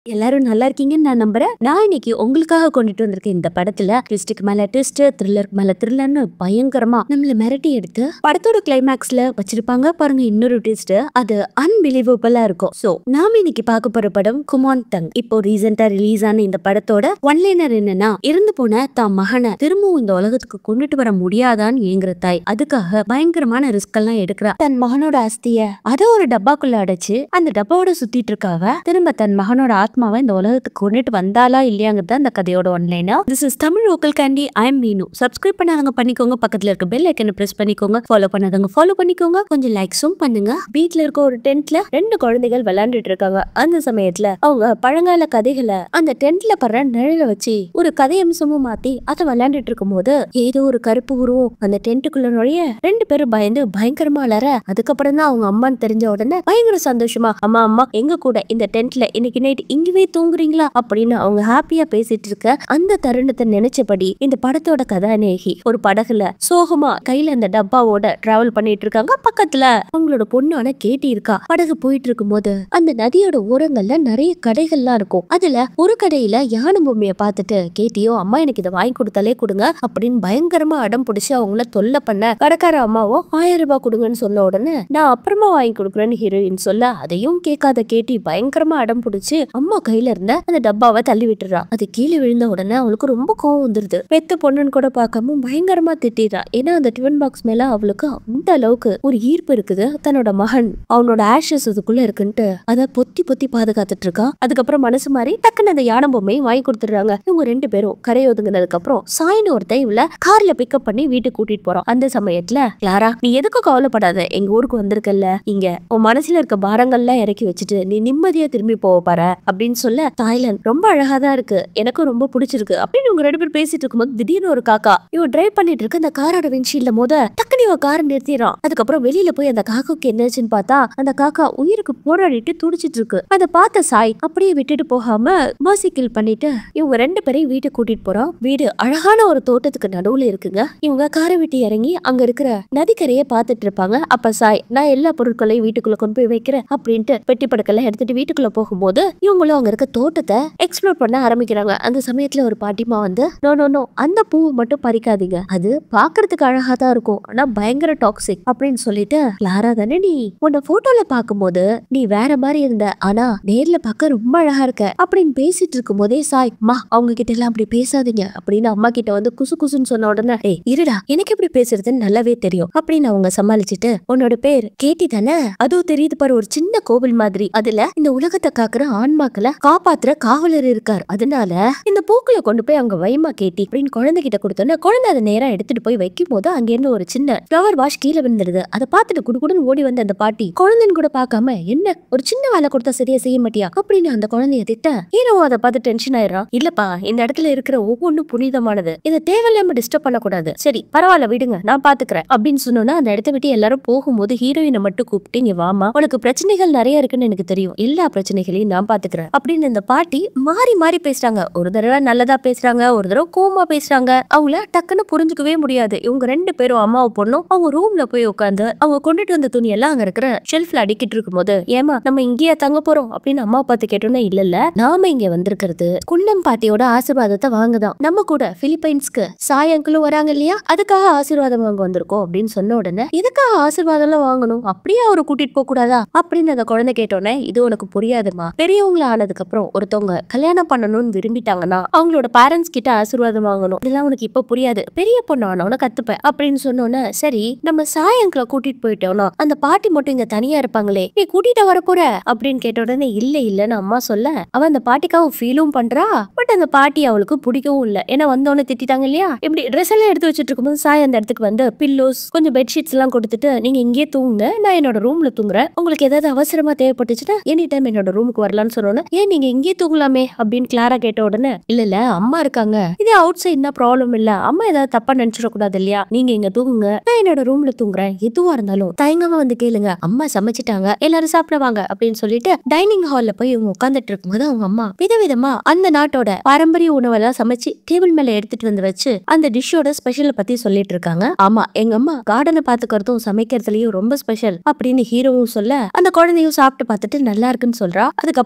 எல்லாரும் நல்லா இருக்கீங்கன்னு நான் நம்புறேன். நான் இன்னைக்கு உங்களுக்காக கொண்டுட்டு வந்திருக்கேன் இந்த படத்துல ட்விஸ்டுக்கு மேல ட்விஸ்ட், த்ரில்லருக்கு மேல த்ரில்லர்னு பயங்கரமா நம்மள மிரட்டி எடுத்து படத்தோட கிளைமேக்ஸ்ல வச்சிருப்பாங்க பாருங்க இன்னொரு ட்விஸ்ட். அது அன்பிலீவபிளா இருக்கும். சோ நாம இன்னைக்கு பார்க்க போற படம் குமான் தங். இப்போ ரீசெண்டா ரிலீஸ் ஆன இந்த படத்தோட ஒன்லைனர் என்னன்னா, இறந்து போன தான் மகனை திரும்பவும் இந்த உலகத்துக்கு கொண்டுட்டு வர முடியாதான்னு ஏங்குற தாய் அதுக்காக பயங்கரமான ரிஸ்க் எல்லாம் எடுக்கிறா. தன் மகனோட அஸ்திய அத ஒரு டப்பாக்குள்ள அடைச்சு அந்த டப்பாவோட சுத்திட்டு இருக்காவ. திரும்ப தன் மகனோட ஆத்மாவை இந்த உலகத்துக்கு கொண்டுட்டு வந்தாலா இல்லையாங்கிறது அந்த கதையோட ஒன்லைனா. This is Tamil local candy. I am Meenu. Subscribe பண்ணாதவங்க பண்ணிக்கோங்க, பக்கத்துல இருக்க பெல் ஐக்கனை பிரஸ் பண்ணிக்கோங்க, ஃபாலோ பண்ணாதவங்க ஃபாலோ பண்ணிக்கோங்க, கொஞ்சம் லைக்ஸும் பண்ணுங்க. வீட்ல இருக்க ஒரு டென்ட்ல 2 குழந்தைகள் விளையாண்டுட்டு இருக்காங்க. அந்த சமயத்துல அவங்க பழங்கால கதைகளை அந்த டென்ட்ல படுற நிழல வச்சு ஒரு கதை அம்சமும் மாத்தி அதை விளையாண்டுட்டு இருக்கும் போது ஏதோ ஒரு கருப்பு உருவம் அந்த டென்ட்டுக்குள்ள நுழைய 2 பேரும் பயந்து பயங்கரமா அலற. அதுக்கப்புறம் தான் அவங்க அம்மான்னு தெரிஞ்ச உடனே பயங்கர சந்தோஷமா அம்மா அம்மா எங்க கூட இந்த டென்ட்ல இன்னைக்கு நைட் இங்கவே தூங்குறீங்களா அப்படின்னு அவங்க ஹாப்பியா பேசிட்டு இருக்க அந்த தருணத்தை நினைச்சபடி இந்த படத்தோட கதாநாயகி ஒரு படகுல சோகமா கையில அந்த டப்பாவோட டிராவல் பண்ணிட்டு இருக்காங்க. பக்கத்துல அவங்களோட பொண்ணான கேட்டி இருக்கா. படகு போயிட்டு இருக்கும் போது அந்த நதியோட ஓரங்கள்ல நிறைய கடைகள்லாம் இருக்கும். அதுல ஒரு கடையில யானை பொம்மையை பார்த்துட்டு கேட்டியோ அம்மா எனக்கு இதை வாங்கி கொடுத்தாலே கொடுங்க அப்படின்னு பயங்கரமா அடம் பிடிச்சு அவங்கள தொல்லை பண்ண கடைக்கார அம்மாவோ 1000 ரூபாய் கொடுங்கன்னு சொன்ன உடனே நான் அப்புறமா வாங்கி கொடுக்குறேன்னு ஹீரோயின் சொல்ல அதையும் கேட்காத கேட்டி பயங்கரமா அடம் பிடிச்சு அம்மா கையில இருந்த அந்த டப்பாவை தள்ளி விட்டுறா. அது கீழே விழுந்த உடனே அவளுக்கு ரொம்ப கோவம் வந்துருது. பெத்த பொண்ணுன்னு கூட பார்க்காம பயங்கரமா திட்டிடுறா. ஏன்னா அந்த டிஃபன் பாக்ஸ் மேல அவளுக்கு அந்த அளவுக்கு ஒரு ஈர்ப்பு இருக்குது. தன்னோட மகன் அவனோட ஆஷஸ் அதுக்குள்ள இருக்குன்ட்டு அதை பொத்தி பொத்தி பாதுகாத்துட்டு இருக்கா. அதுக்கப்புறம் மனசு மாதிரி டக்குன்னு அந்த யானை பொம்மையை வாங்கி கொடுத்துடுறாங்க. இவங்க 2 பேரும் கரை ஒதுங்கினதுக்கு அப்புறம் சாயின்னு ஒரு டைம்ல கார்ல பிக்கப் பண்ணி வீட்டுக்கு கூட்டிட்டு போறோம். அந்த சமயத்துல கிளாரா நீ எதுக்கும் கவலைப்படாத, எங்க ஊருக்கு வந்திருக்கல்ல, இங்க உன் மனசுல இருக்க பாரங்கள்லாம் இறக்கி வச்சுட்டு நீ நிம்மதியா திரும்பி போக பாரு அப்படின்னு சொல்ல தாய்லாந்து ரொம்ப அழகா தான் இருக்கு, எனக்கும் ரொம்ப பிடிச்சிருக்கு அப்படின்னு இவங்க 2 பேரும் பேசிட்டு இருக்கும்போது திடீர்னு ஒரு காக்கா இவன் டிரைவ் பண்ணிட்டு இருக்கு அந்த காரோட விண்ட்ஷீல்ட்ல மோத டக்குனு இவன் காரை நிறுத்திடுறான். அதுக்கப்புறம் வெளியில போய் அந்த காக்காக்கு என்னாச்சுன்னு பார்த்தா அந்த காக்கா உயிருக்கு போராடிட்டு துடிச்சிட்டு இருக்கு. அதை பார்த்த சாய் அப்படியே விட்டுட்டு போகாம மர்சி கில் பண்ணிட்டு இவங்க 2 பேரையும் வீட்டுக்கு கூட்டிட்டு போறான். வீடு அழகான ஒரு தோட்டத்துக்கு நடுவுல இருக்குங்க. இவங்க காரை விட்டு இறங்கி அங்க இருக்கிற நதிக்கரையை பார்த்துட்டு இருப்பாங்க. அப்ப சாய் நான் எல்லா பொருட்களையும் வீட்டுக்குள்ள கொண்டு போய் வைக்கிறேன் அப்படின்ட்டு பெட்டி படுக்கெல்லாம் எடுத்துட்டு வீட்டுக்குள்ள போகும்போது இவங்களும் அங்க இருக்க தோட்டத்தை எக்ஸ்ப்ளோர் பண்ண ஆரம்பிக்கிறாங்க. அந்த சமயத்துல ஒரு பாட்டிமா வந்து நோ நோ நோ அந்த பூவை மட்டும் பறிக்காதீங்க, அது பாக்குறதுக்கு அழகா தான் இருக்கும் ஆனா பயங்கர டாக்ஸிக் அப்படின்னு சொல்லிட்டு கிளாரா தானே நீ உன்னை போட்டோல பாக்கும்போது நீ வேற மாதிரி இருந்த, ஆனா நேர்ல பார்க்க ரொம்ப அழகா இருக்க அப்படின்னு பேசிட்டு இருக்கும் போதே சாய் மா அவங்க கிட்ட எல்லாம் அப்படி பேசாதீங்க அப்படின்னு அம்மா கிட்ட வந்து குசு குசுன்னு சொன்ன உடனே ஏய் இருடா எனக்கு எப்படி பேசுறதுன்னு நல்லாவே தெரியும் அப்படின்னு அவங்க சமாளிச்சுட்டு உன்னோட பேர் கேட்டி தானே, அதுவும் தெரியுது பாரு ஒரு சின்ன கோவில் மாதிரி, அதுல இந்த உலகத்தை காக்குற ஆன்மாக்களை காப்பாத்துற காவலர் இருக்கார், அதனால இந்த பூக்களை கொண்டு போய் அவங்க வைமா கேட்டி அப்படின்னு குழந்தை கிட்ட கொடுத்தோன்னா குழந்தை அதை நேரா எடுத்துட்டு போய் வைக்கும் போது அங்க இருந்து ஒரு சின்ன ஃப்ளவர் வாஷ் கீழே விழுந்துருது. அதை பார்த்துட்டு குடுகுடுன்னு ஓடி வந்த அந்த பாட்டி குழந்தைன்னு கூட பார்க்காம என்ன ஒரு சின்ன வேலை கொடுத்தா சரியா செய்ய மாட்டியா அப்படின்னு அந்த குழந்தைய திட்ட ஹீரோ அதை பார்த்து டென்ஷன் ஆயிடும். இல்லப்பா இந்த இடத்துல இருக்கிற ஒவ்வொன்றும் புனிதமானது, இதை தேவையில்லாம டிஸ்டர்ப் பண்ணக்கூடாது, சரி பரவாயில்ல விடுங்க நான் பாத்துக்கிறேன் அப்படின்னு சொன்னோன்னா அந்த இடத்த விட்டு எல்லாரும் போகும்போது ஹீரோயினை மட்டும் கூப்பிட்டு இங்க வாமா உனக்கு பிரச்சனைகள் நிறைய இருக்குன்னு எனக்கு தெரியும், எல்லா பிரச்சனைகளையும் நான் பாத்துக்கிறேன் அப்படின்னு இந்த பாட்டி மாறி மாறி பேசுறாங்க. ஒரு தடவை நல்லதா பேசுறாங்க, ஒரு தடவை கோவமா பேசுறாங்க. அவங்கள டக்குன்னு புரிஞ்சுக்கவே முடியாது. இவங்க 2 பேரும் அம்மாவும் பொண்ணும் அவங்க ரூம்ல போய் உட்காந்து அவங்க கொண்டுட்டு வந்த துணி எல்லாம் அங்க இருக்கிற ஷெல்ஃப்ல அடிக்கிட்டு இருக்கும் போது ஏமா நம்ம இங்கேயே தங்க போறோம் அப்படின்னு அம்மா பார்த்து கேட்டோம்னா இல்ல நாம இங்க வந்திருக்கிறது குண்டம் பாட்டியோட ஆசீர்வாதத்தை வாங்கதான், நம்ம கூட பிலிப்பைன்ஸ்க்கு சாய் அங்கிளும் வராங்க இல்லையா அதுக்காக ஆசீர்வாதம் வாங்க வந்திருக்கோம் அப்படின்னு சொன்ன உடனே எதுக்காக ஆசீர்வாதம் எல்லாம் வாங்கணும், அப்படியே அவரை கூட்டிட்டு போக கூடாதா அப்படின்னு அந்த குழந்தை கேட்டோன்னே இது உனக்கு புரியாதுமா, பெரியவங்கள ஆனதுக்கு அப்புறம் ஒருத்தவங்க கல்யாணம் பண்ணணும்னு விரும்பிட்டாங்கன்னா அவங்களோட பேரண்ட்ஸ் கிட்ட ஆசீர்வாதம் வாங்கணும், இதெல்லாம் உனக்கு இப்ப புரியாது, பெரிய பொண்ணு ஆனவன கத்துப்பேன் அப்படின்னு சொன்னோன்னே சரி நம்ம சாய் அங்கிளை கூட்டிட்டு போயிட்டோம்னா அந்த பாட்டி மட்டும் இங்க தனியா இருப்பாங்களே நீ கூட்டிட்டு வர போற அப்படின்னு கேட்ட உடனே இல்ல இல்லன்னு அம்மா சொல்ல அவன் அந்த பாட்டிக்காக ஃபீலும் பண்றா. பட் அந்த பாட்டி அவளுக்கு பிடிக்கவும் இல்ல, ஏன்னா வந்தோன்னு திட்டாங்க இல்லையா. இப்படி ட்ரெஸ் எல்லாம் எடுத்து வச்சுட்டு இருக்கும்போது சாய் அந்த இடத்துக்கு வந்து பில்லோஸ் கொஞ்சம் பெட்ஷீட்ஸ் எல்லாம் கொடுத்துட்டு நீங்க இங்கே தூங்குங்க, நான் என்னோட ரூம்ல தூங்குறேன், உங்களுக்கு ஏதாவது அவசரமா தேவைப்பட்டுச்சுன்னா எனி டைம் என்னோட ரூமுக்கு வரலாம்னு சொன்னோன்னு ஏன் நீங்க இங்கே தூங்கலாமே அப்படின்னு கிளாரா கேட்ட உடனே இல்ல அம்மா இருக்காங்க, இதே அவுட் சைட்னா ப்ராப்ளம் இல்ல, அம்மா ஏதாவது தப்பா நினைச்சிடக்கூடாது இல்லையா, நீங்க இங்க தூங்குங்க நான் என்னோட ரூம்ல தூங்குறேன், எதுவா இருந்தாலும் தயங்காம வந்து கேளுங்க, அம்மா சமைச்சிட்டாங்க எல்லாரும் சாப்பிடுவாங்க அப்படின்னு சொல்லிட்டு டைனிங் ஹால்ல போய் இவங்க உட்காந்துட்டு இருக்கும்போது அவங்க அம்மா விதவிதமா அந்த நாட்டோட பாரம்பரிய உணவெல்லாம் சமைச்சு டேபிள் மேல எடுத்துட்டு வந்து வச்சு அந்த டிஷ்ஷோட ஸ்பெஷலை பத்தி சொல்லிட்டு இருக்காங்க. ஆமா எங்க அம்மா கார்டனை பாத்துக்கிறதும் சமைக்கிறதுலயும் ரொம்ப ஸ்பெஷல் அப்படின்னு ஹீரோவும் சொல்ல அந்த குழந்தையும் சாப்பிட்டு பார்த்துட்டு நல்லா இருக்குன்னு சொல்றா. அதுக்கப்புறம் கிளாரா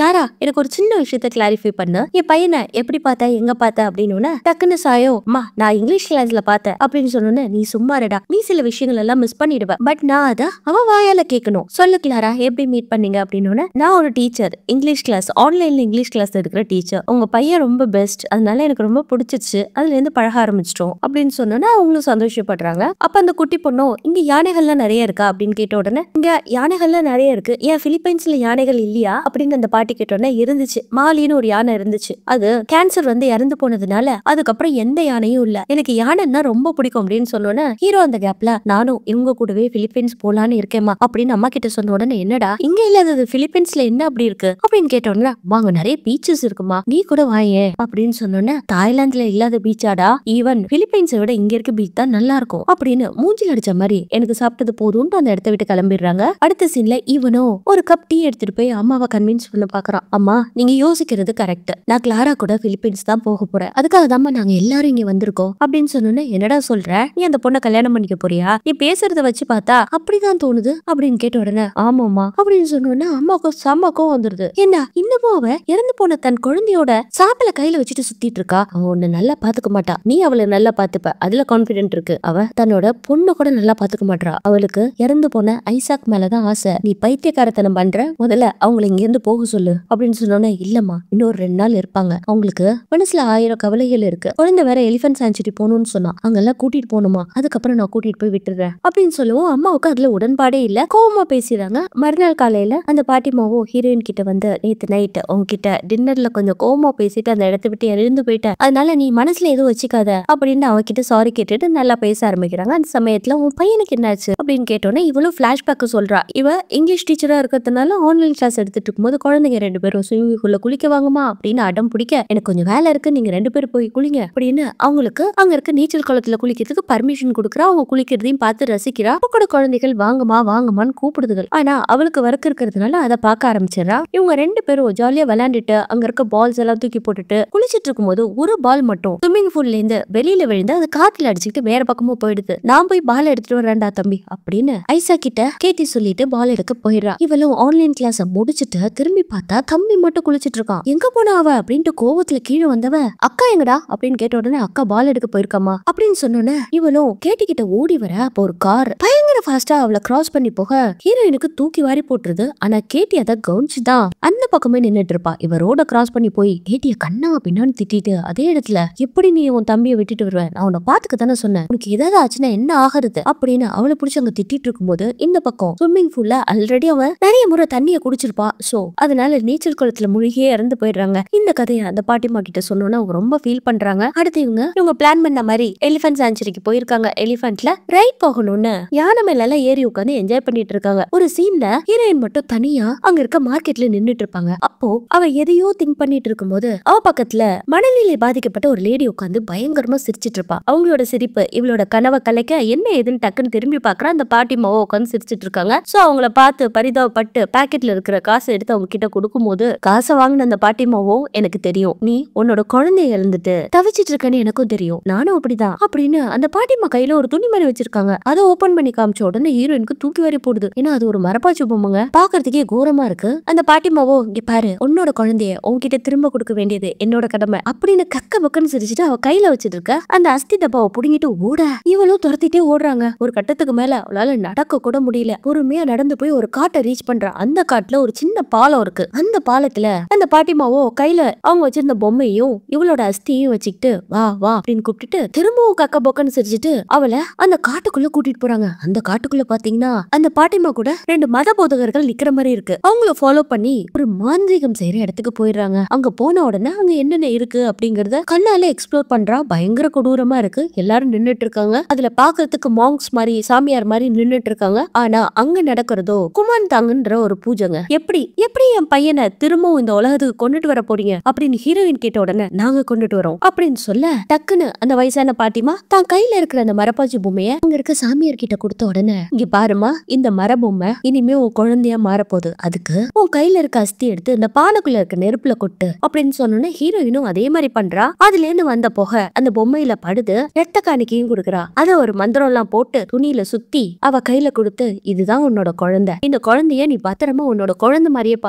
கிளாரா எனக்கு ஒரு சின்ன விஷயத்த கிளாரிஃபை பண்ணு, என் பையனை எப்படி பார்த்த எங்க பார்த்த அப்படின்னு டக்குன்னு சாயோ அம்மா நான் இங்கிலீஷ் கிளாஸ்ல பார்த்தேன் அப்படின்னு சொன்னோன்னு நீ சும்மா இருடா, நீ சில விஷயங்கள் எல்லாம் மிஸ் பண்ணிடுவ, பட் நான் அத அவ வாயால கேட்கணும், சொல்லு கிளாரா எப்படி மீட் பண்ணீங்க அப்படின்னு. நான் ஒரு டீச்சர், இங்கிலீஷ் கிளாஸ், ஆன்லைன்ல இங்கிலீஷ் கிளாஸ் எடுக்கிற டீச்சர், உங்க பையன் ரொம்ப பெஸ்ட், அதனால எனக்கு ரொம்ப பிடிச்சிருச்சு, அதுல இருந்து பழக ஆரம்பிச்சிட்டோம் அப்படின்னு சொன்னோன்னா அவங்களும் சந்தோஷப்படுறாங்க. அப்ப அந்த குட்டி பொண்ணும் இங்க யானைகள்லாம் நிறைய இருக்கா அப்படின்னு கேட்ட உடனே இங்க யானைகள்லாம் நிறைய இருக்கு, ஏன் பிலிப்பைன்ஸ்ல யானைகள் இல்லையா அப்படின்னு அந்த பாட்டி கேட்ட உடனே இருந்துச்சு, மாலின்னு ஒரு யானை இருந்துச்சு, அது கேன்சர் வந்து இறந்து போனதுனால அதுக்கப்புறம் எந்த யானையும் இல்ல, எனக்கு யானைன்னா ரொம்ப பிடிக்கும் அப்படின்னு சொன்னோன்னே ஹீரோ அந்த கேப்ல நானும் இவங்க கூடவே பிலிப்பைன்ஸ் போலான்னு இருக்கேமா அப்படின்னு அம்மா கிட்ட சொன்ன உடனே என்னடா இங்க இல்லாதது பிலிப்பைன்ஸ்ல என்ன அப்படி இருக்கு அப்படின்னு கேட்ட உடனே வாங்க நிறைய பீச்சஸ் இருக்குமா, நீ கூட வாயே அப்படின்னு சொன்னோன்னே தாய்லாந்துல இல்லாத பீச்சாடா, ஈவன் பிலிப்பைன்ஸை விட இங்க இருக்க பீச் தான் நல்லா இருக்கும் அப்படின்னு மூஞ்சில் அடிச்ச மாதிரி எனக்கு சாப்பிட்டது போதும்னு அந்த இடத்த விட்டு கிளம்பிடுறாங்க. அடுத்த சீன்ல இவனும் ஒரு கப் டீ எடுத்துட்டு போய் அம்மாவை கன்வின்ஸ் பண்ண பாக்குறான். அம்மா நீங்க யோசிக்கிறது கரெக்ட், நான் கிளாரா கூட பிலிப்பைன்ஸ் தான் போக போறேன், அதுக்காக தான் நாங்க எல்லாரும் இங்க வந்திருக்கோம் அப்படின்னு சொன்னோன்னே என்னடா சொல்ற, நீ அந்த பொண்ணை கல்யாணம் பண்ணிக்க போறியா, நீ பேசுறத வச்சு பார்த்தா அப்படிதான் தோணுது அப்படின்னு கேட்ட உடனே ஆமாமா அப்படின்னு சொன்னோன்னே அம்மாவுக்கு செம்மக்கும் வந்துருது. என்ன இன்னமும் அவ இறந்து போன தன் குழந்தையோட சாப்பில கையில வச்சுட்டு சுத்திட்டு இருக்கா, அவ உன்னை நல்லா பாத்துக்க மாட்டா, நீ அவளை நல்லா பாத்துப்ப அதுல கான்பிடென்ட் இருக்கு, அவ தன்னோட பொண்ணை கூட நல்லா பாத்துக்க மாட்டா, அவளுக்கு இறந்து போன ஐசாக் மேலதான் ஆசை, நீ பைத்தியக்காரத்தனம் பண்ற, முதல்ல அவங்களை இங்க இருந்து போக சொல்லு அப்படின்னு சொன்னோன்னே இல்லம்மா இன்னொரு 2 நாள் இருப்பாங்க, அவங்களுக்கு மனசுல 1000 கவலைகள் இருக்கு, குழந்தை வேற எலிபென்ட் சான்ச்சுரி போகணும்னு சொன்னா அங்கெல்லாம் கூட்டிட்டு போகணுமா, அதுக்கப்புறம் நான் கூட்டிட்டு போய் விட்டுறேன் அப்படின்னு சொல்லுவோம். அம்மாவுக்கு அதுல உடன்பாடே இல்ல, கோவமா பேசுறாங்க. மறுநாள் காலையில அந்த பாட்டிமாவோ ஹீரோயின் கிட்ட வந்து நேத்து நைட் உங்ககிட்ட டின்னர்ல கொஞ்சம் கோவமா பேசிட்டு அந்த இடத்த விட்டு எழுந்து போயிட்டேன், அதனால நீ மனசுல எதுவும் வச்சுக்காத அப்படின்னு அவகிட்ட சாரி கேட்டுட்டு நல்லா பேச ஆரம்பிக்கிறாங்க. அந்த சமயத்துல உன் பையனுக்கு என்னாச்சு அப்படின்னு கேட்டோன்னே இவ்வளவு பிளாஷ்பேக் சொல்றா. இவ இங்கிலீஷ் டீச்சரா இருக்கிறதுனால ஆன்லைன் கிளாஸ் எடுத்துட்டு இருக்கும்போது குழந்தைங்க 2 பேரும் ஸ்விம்மிங் பூல்ல குளிக்க வாங்குமா அப்படின்னு அடம் பிடிக்க, எனக்கு கொஞ்சம் வேலை இருக்கு நீங்க 2 பேரும் போய் குளிங்க அப்படின்னு அவங்களுக்கு அங்க இருக்க நீச்சல் குளத்துல குளிக்கிறதுக்கு பர்மிஷன் கொடுக்குறா. அவங்க குளிக்கிறதையும் பார்த்து ரசிக்கிறா. கூட குழந்தைகள் வாங்கம்மா வாங்கம்மான்னு கூப்பிடுதுகள், ஆனா அவளுக்கு ஒர்க் இருக்கிறதுனால அதை பார்க்க ஆரம்பிச்சிடறா. இவங்க 2 பேரும் ஜாலியா விளையாண்டுட்டு அங்க இருக்க பால்ஸ் எல்லாம் தூக்கி போட்டுட்டு குளிச்சிட்டு இருக்கும்போது ஒரு பால் மட்டும் ஸ்விம்மிங் பூல்ல இருந்து வெளியில விழுந்து அது காத்துல அடிச்சுக்கிட்டு வேற பக்கமும் போயிடுது. நான் போய் பால் எடுத்துட்டு வரேன்டா தம்பி அப்படின்னு ஐசா கிட்ட கேட்டி சொல்லிட்டு பால் எடுக்க போயிடுறா. இவளும் ஆன்லைன் கிளாஸ் முடிச்சுட்டு திரும்பி பார்த்தா தம்பி மட்டும் குளிச்சிட்டு இருக்கான். எங்க போனா அவ அப்படின்ட்டு கோவத்துல கீழே வந்தவ அக்கா எங்கடா அப்படின்னு கேட்ட உடனே அக்கா பால் எடுக்க போயிருக்காமா அப்படின்னு சொன்னோன்னே இவளும் கேட்டிக்கிட்ட ஓடி வர அப்போ ஒரு கார் பயங்கர ஃபாஸ்டா அவளை கிராஸ் பண்ணி போக ஹீரோயினுக்கு தூக்கி வாரி போட்டுருது. ஆனா கேட்டி அதை கவனிச்சுதான் அந்த பக்கமே நின்னுட்டு இருப்பா. இவ ரோட கிராஸ் பண்ணி போய் கேட்டிய கண்ணா பின்னான்னு திட்டிட்டு அதே இடத்துல எப்படி நீ உன் தம்பியை விட்டுட்டு வருவேன், நான் உன்னை பாத்துக்க தானே சொன்னேன், உனக்கு ஏதாவது ஆச்சுன்னா என்ன ஆகுறது அப்படின்னு அவளை பிடிச்சி அங்க திட்டிட்டு இருக்கும்போது இந்த பக்கம் ஸ்விம்மிங் பூல்ல ஆல்ரெடி அவன் நிறைய முறை தண்ணியை குடிச்சிருப்பா. சோ அதனால நீச்சல் குளத்துல முழுகியே இறந்து போயிடுறாங்க. இந்த கதையை அந்த பாட்டிமா கிட்ட சொன்னோன்னா அவங்க ரொம்ப ஃபீல் பண்றாங்க. அடுத்து இவங்க பிளான் பண்ண மாதிரி எலிபென்ட் சான்ச்சுரிக்கு போயிருக்காங்க. எலிபென்ட்ல ரைட் போகணும்னு யானை மேல எல்லாம் ஏறி உட்காந்து என்ஜாய் பண்ணிட்டு இருக்காங்க. ஒரு சீன்ல ஹீரோயின் மட்டும் தனியா அங்க இருக்க மார்க்கெட்ல நின்னுட்டு இருப்பாங்க. அப்போ அவ எதையோ திங்க் பண்ணிட்டு இருக்கும்போது அவ பக்கத்துல மனநிலை பாதிக்கப்பட்ட ஒரு லேடி உட்காந்து பயங்கரமா சிரிச்சிட்டு இருப்பா. அவங்களோட சிரிப்பு இவளோட கனவை கலைக்க என்ன ஏதுன்னு டக்குன்னு திரும்பி பாக்குறா. அந்த பாட்டிமாவோ உட்காந்து சிரிச்சிட்டு இருக்காங்க. சோ அவங்கள பார்த்து பரிதாபப்பட்டு பாக்கெட்ல இருக்கிற காசை எடுத்து அவங்க கிட்ட கொடுக்கும் போது காசை வாங்கின அந்த பாட்டிமாவோ எனக்கு தெரியும் நீ உன்னோட குழந்தைய இழந்துட்டு தவிச்சிட்டு இருக்கன்னு எனக்கும் தெரியும், நானும் அப்படிதான் அப்படின்னு அந்த பாட்டிமா கையில ஒரு துணி மாதிரி வச்சிருக்காங்க. அதை ஓபன் பண்ணி காமிச்ச உடனே ஹீரோயினுக்கு தூக்கி வாரி போடுது. ஏன்னா அது ஒரு மரப்பாச்சி பொம்மைங்க, பாக்குறதுக்கே கோரமா இருக்கு. அந்த பாட்டிமாவோ இங்க பாரு உன்னோட குழந்தைய உன்கிட்ட திரும்ப கொடுக்க வேண்டியது என்னோட கடமை அப்படின்னு கக்க பக்கன்னு சிரிச்சுட்டு அவ கையில வச்சிட்டு இருக்க அந்த அஸ்தி டப்பாவை புடுங்கிட்டு ஓட இவளும் துரத்திட்டே ஓடுறாங்க. ஒரு கட்டத்துக்கு மேல அவளால நடக்க கூட முடியல. பொறுமையா நடந்து போய் ஒரு காட்டை ரீச் பண்றா. அந்த காட்டுல ஒரு சின்ன பாலம் இருக்கு. அந்த பாலத்துல அந்த பாட்டிமாவோ கையில அவங்க வச்சிருந்த பொம்மையும் இவளோட அஸ்தியையும் வச்சுக்கிட்டு வா வா அப்படின்னு கூப்பிட்டுட்டு திரும்பவும் கக்க பொக்கன்னு சிரிச்சுட்டு அவளை அந்த காட்டுக்குள்ள கூட்டிட்டு போறாங்க. அந்த காட்டுக்குள்ள பாத்தீங்கன்னா அந்த பாட்டிமா கூட 2 மத போதகர்கள் நிக்கிற மாதிரி இருக்கு. அவங்கள ஃபாலோ பண்ணி ஒரு மாந்திரிகம் செய்யற இடத்துக்கு போயிடுறாங்க. அங்க போன உடனே அங்க என்னென்ன இருக்கு அப்படிங்கறத கண்ணால எக்ஸ்ப்ளோர் பண்றா. பயங்கர கொடூரமா இருக்கு. எல்லாரும் நின்னுட்டு இருக்காங்க. அதுல பாக்குறதுக்கு மாங்ஸ் மாதிரி சாமியார் மாதிரி நின்னுட்டு இருக்காங்க. ஆனா அங்க நடக்கிறதோ குமான் தாங்கன்ற ஒரு பூஜைங்க. எப்படி எப்படி என் பையனை திரும்பவும் இந்த உலகத்துக்கு கொண்டுட்டு வர போறீங்க அப்படின்னு ஹீரோயின் கேட்ட உடனே நாங்க கொண்டுட்டு வரோம் அப்படின்னு சொல்ல டக்குன்னு அந்த வயசான பாட்டிமா தான் கையில இருக்கிற அந்த மரப்பாச்சி பொம்மைய அங்க இருக்க சாமியார் கிட்ட கொடுத்த உடனே இங்க பாருமா இந்த மர பொம்மை இனிமே உன் குழந்தையா மாறப்போகுது, அதுக்கு உன் கையில இருக்க அஸ்தி எடுத்து இந்த பானைக்குள்ள இருக்க நெருப்புல கொட்டு அப்படின்னு சொன்னோன்னே ஹீரோயினும் அதே மாதிரி பண்றா. அதுல இருந்து வந்த புகை அந்த பொம்மையில படுது. ரெட்ட காணிக்கையும் கொடுக்குறா. அத ஒரு மந்திரம் எல்லாம் போட்டு துணியில சுத்தி அவ கையில கொடுத்து இதுதான் உன்னோட குழந்தை, இந்த குழந்தைய நீ பத்திரமா உன்னோட குழந்தை மாதிரியே பாத்துக்கணும், இந்த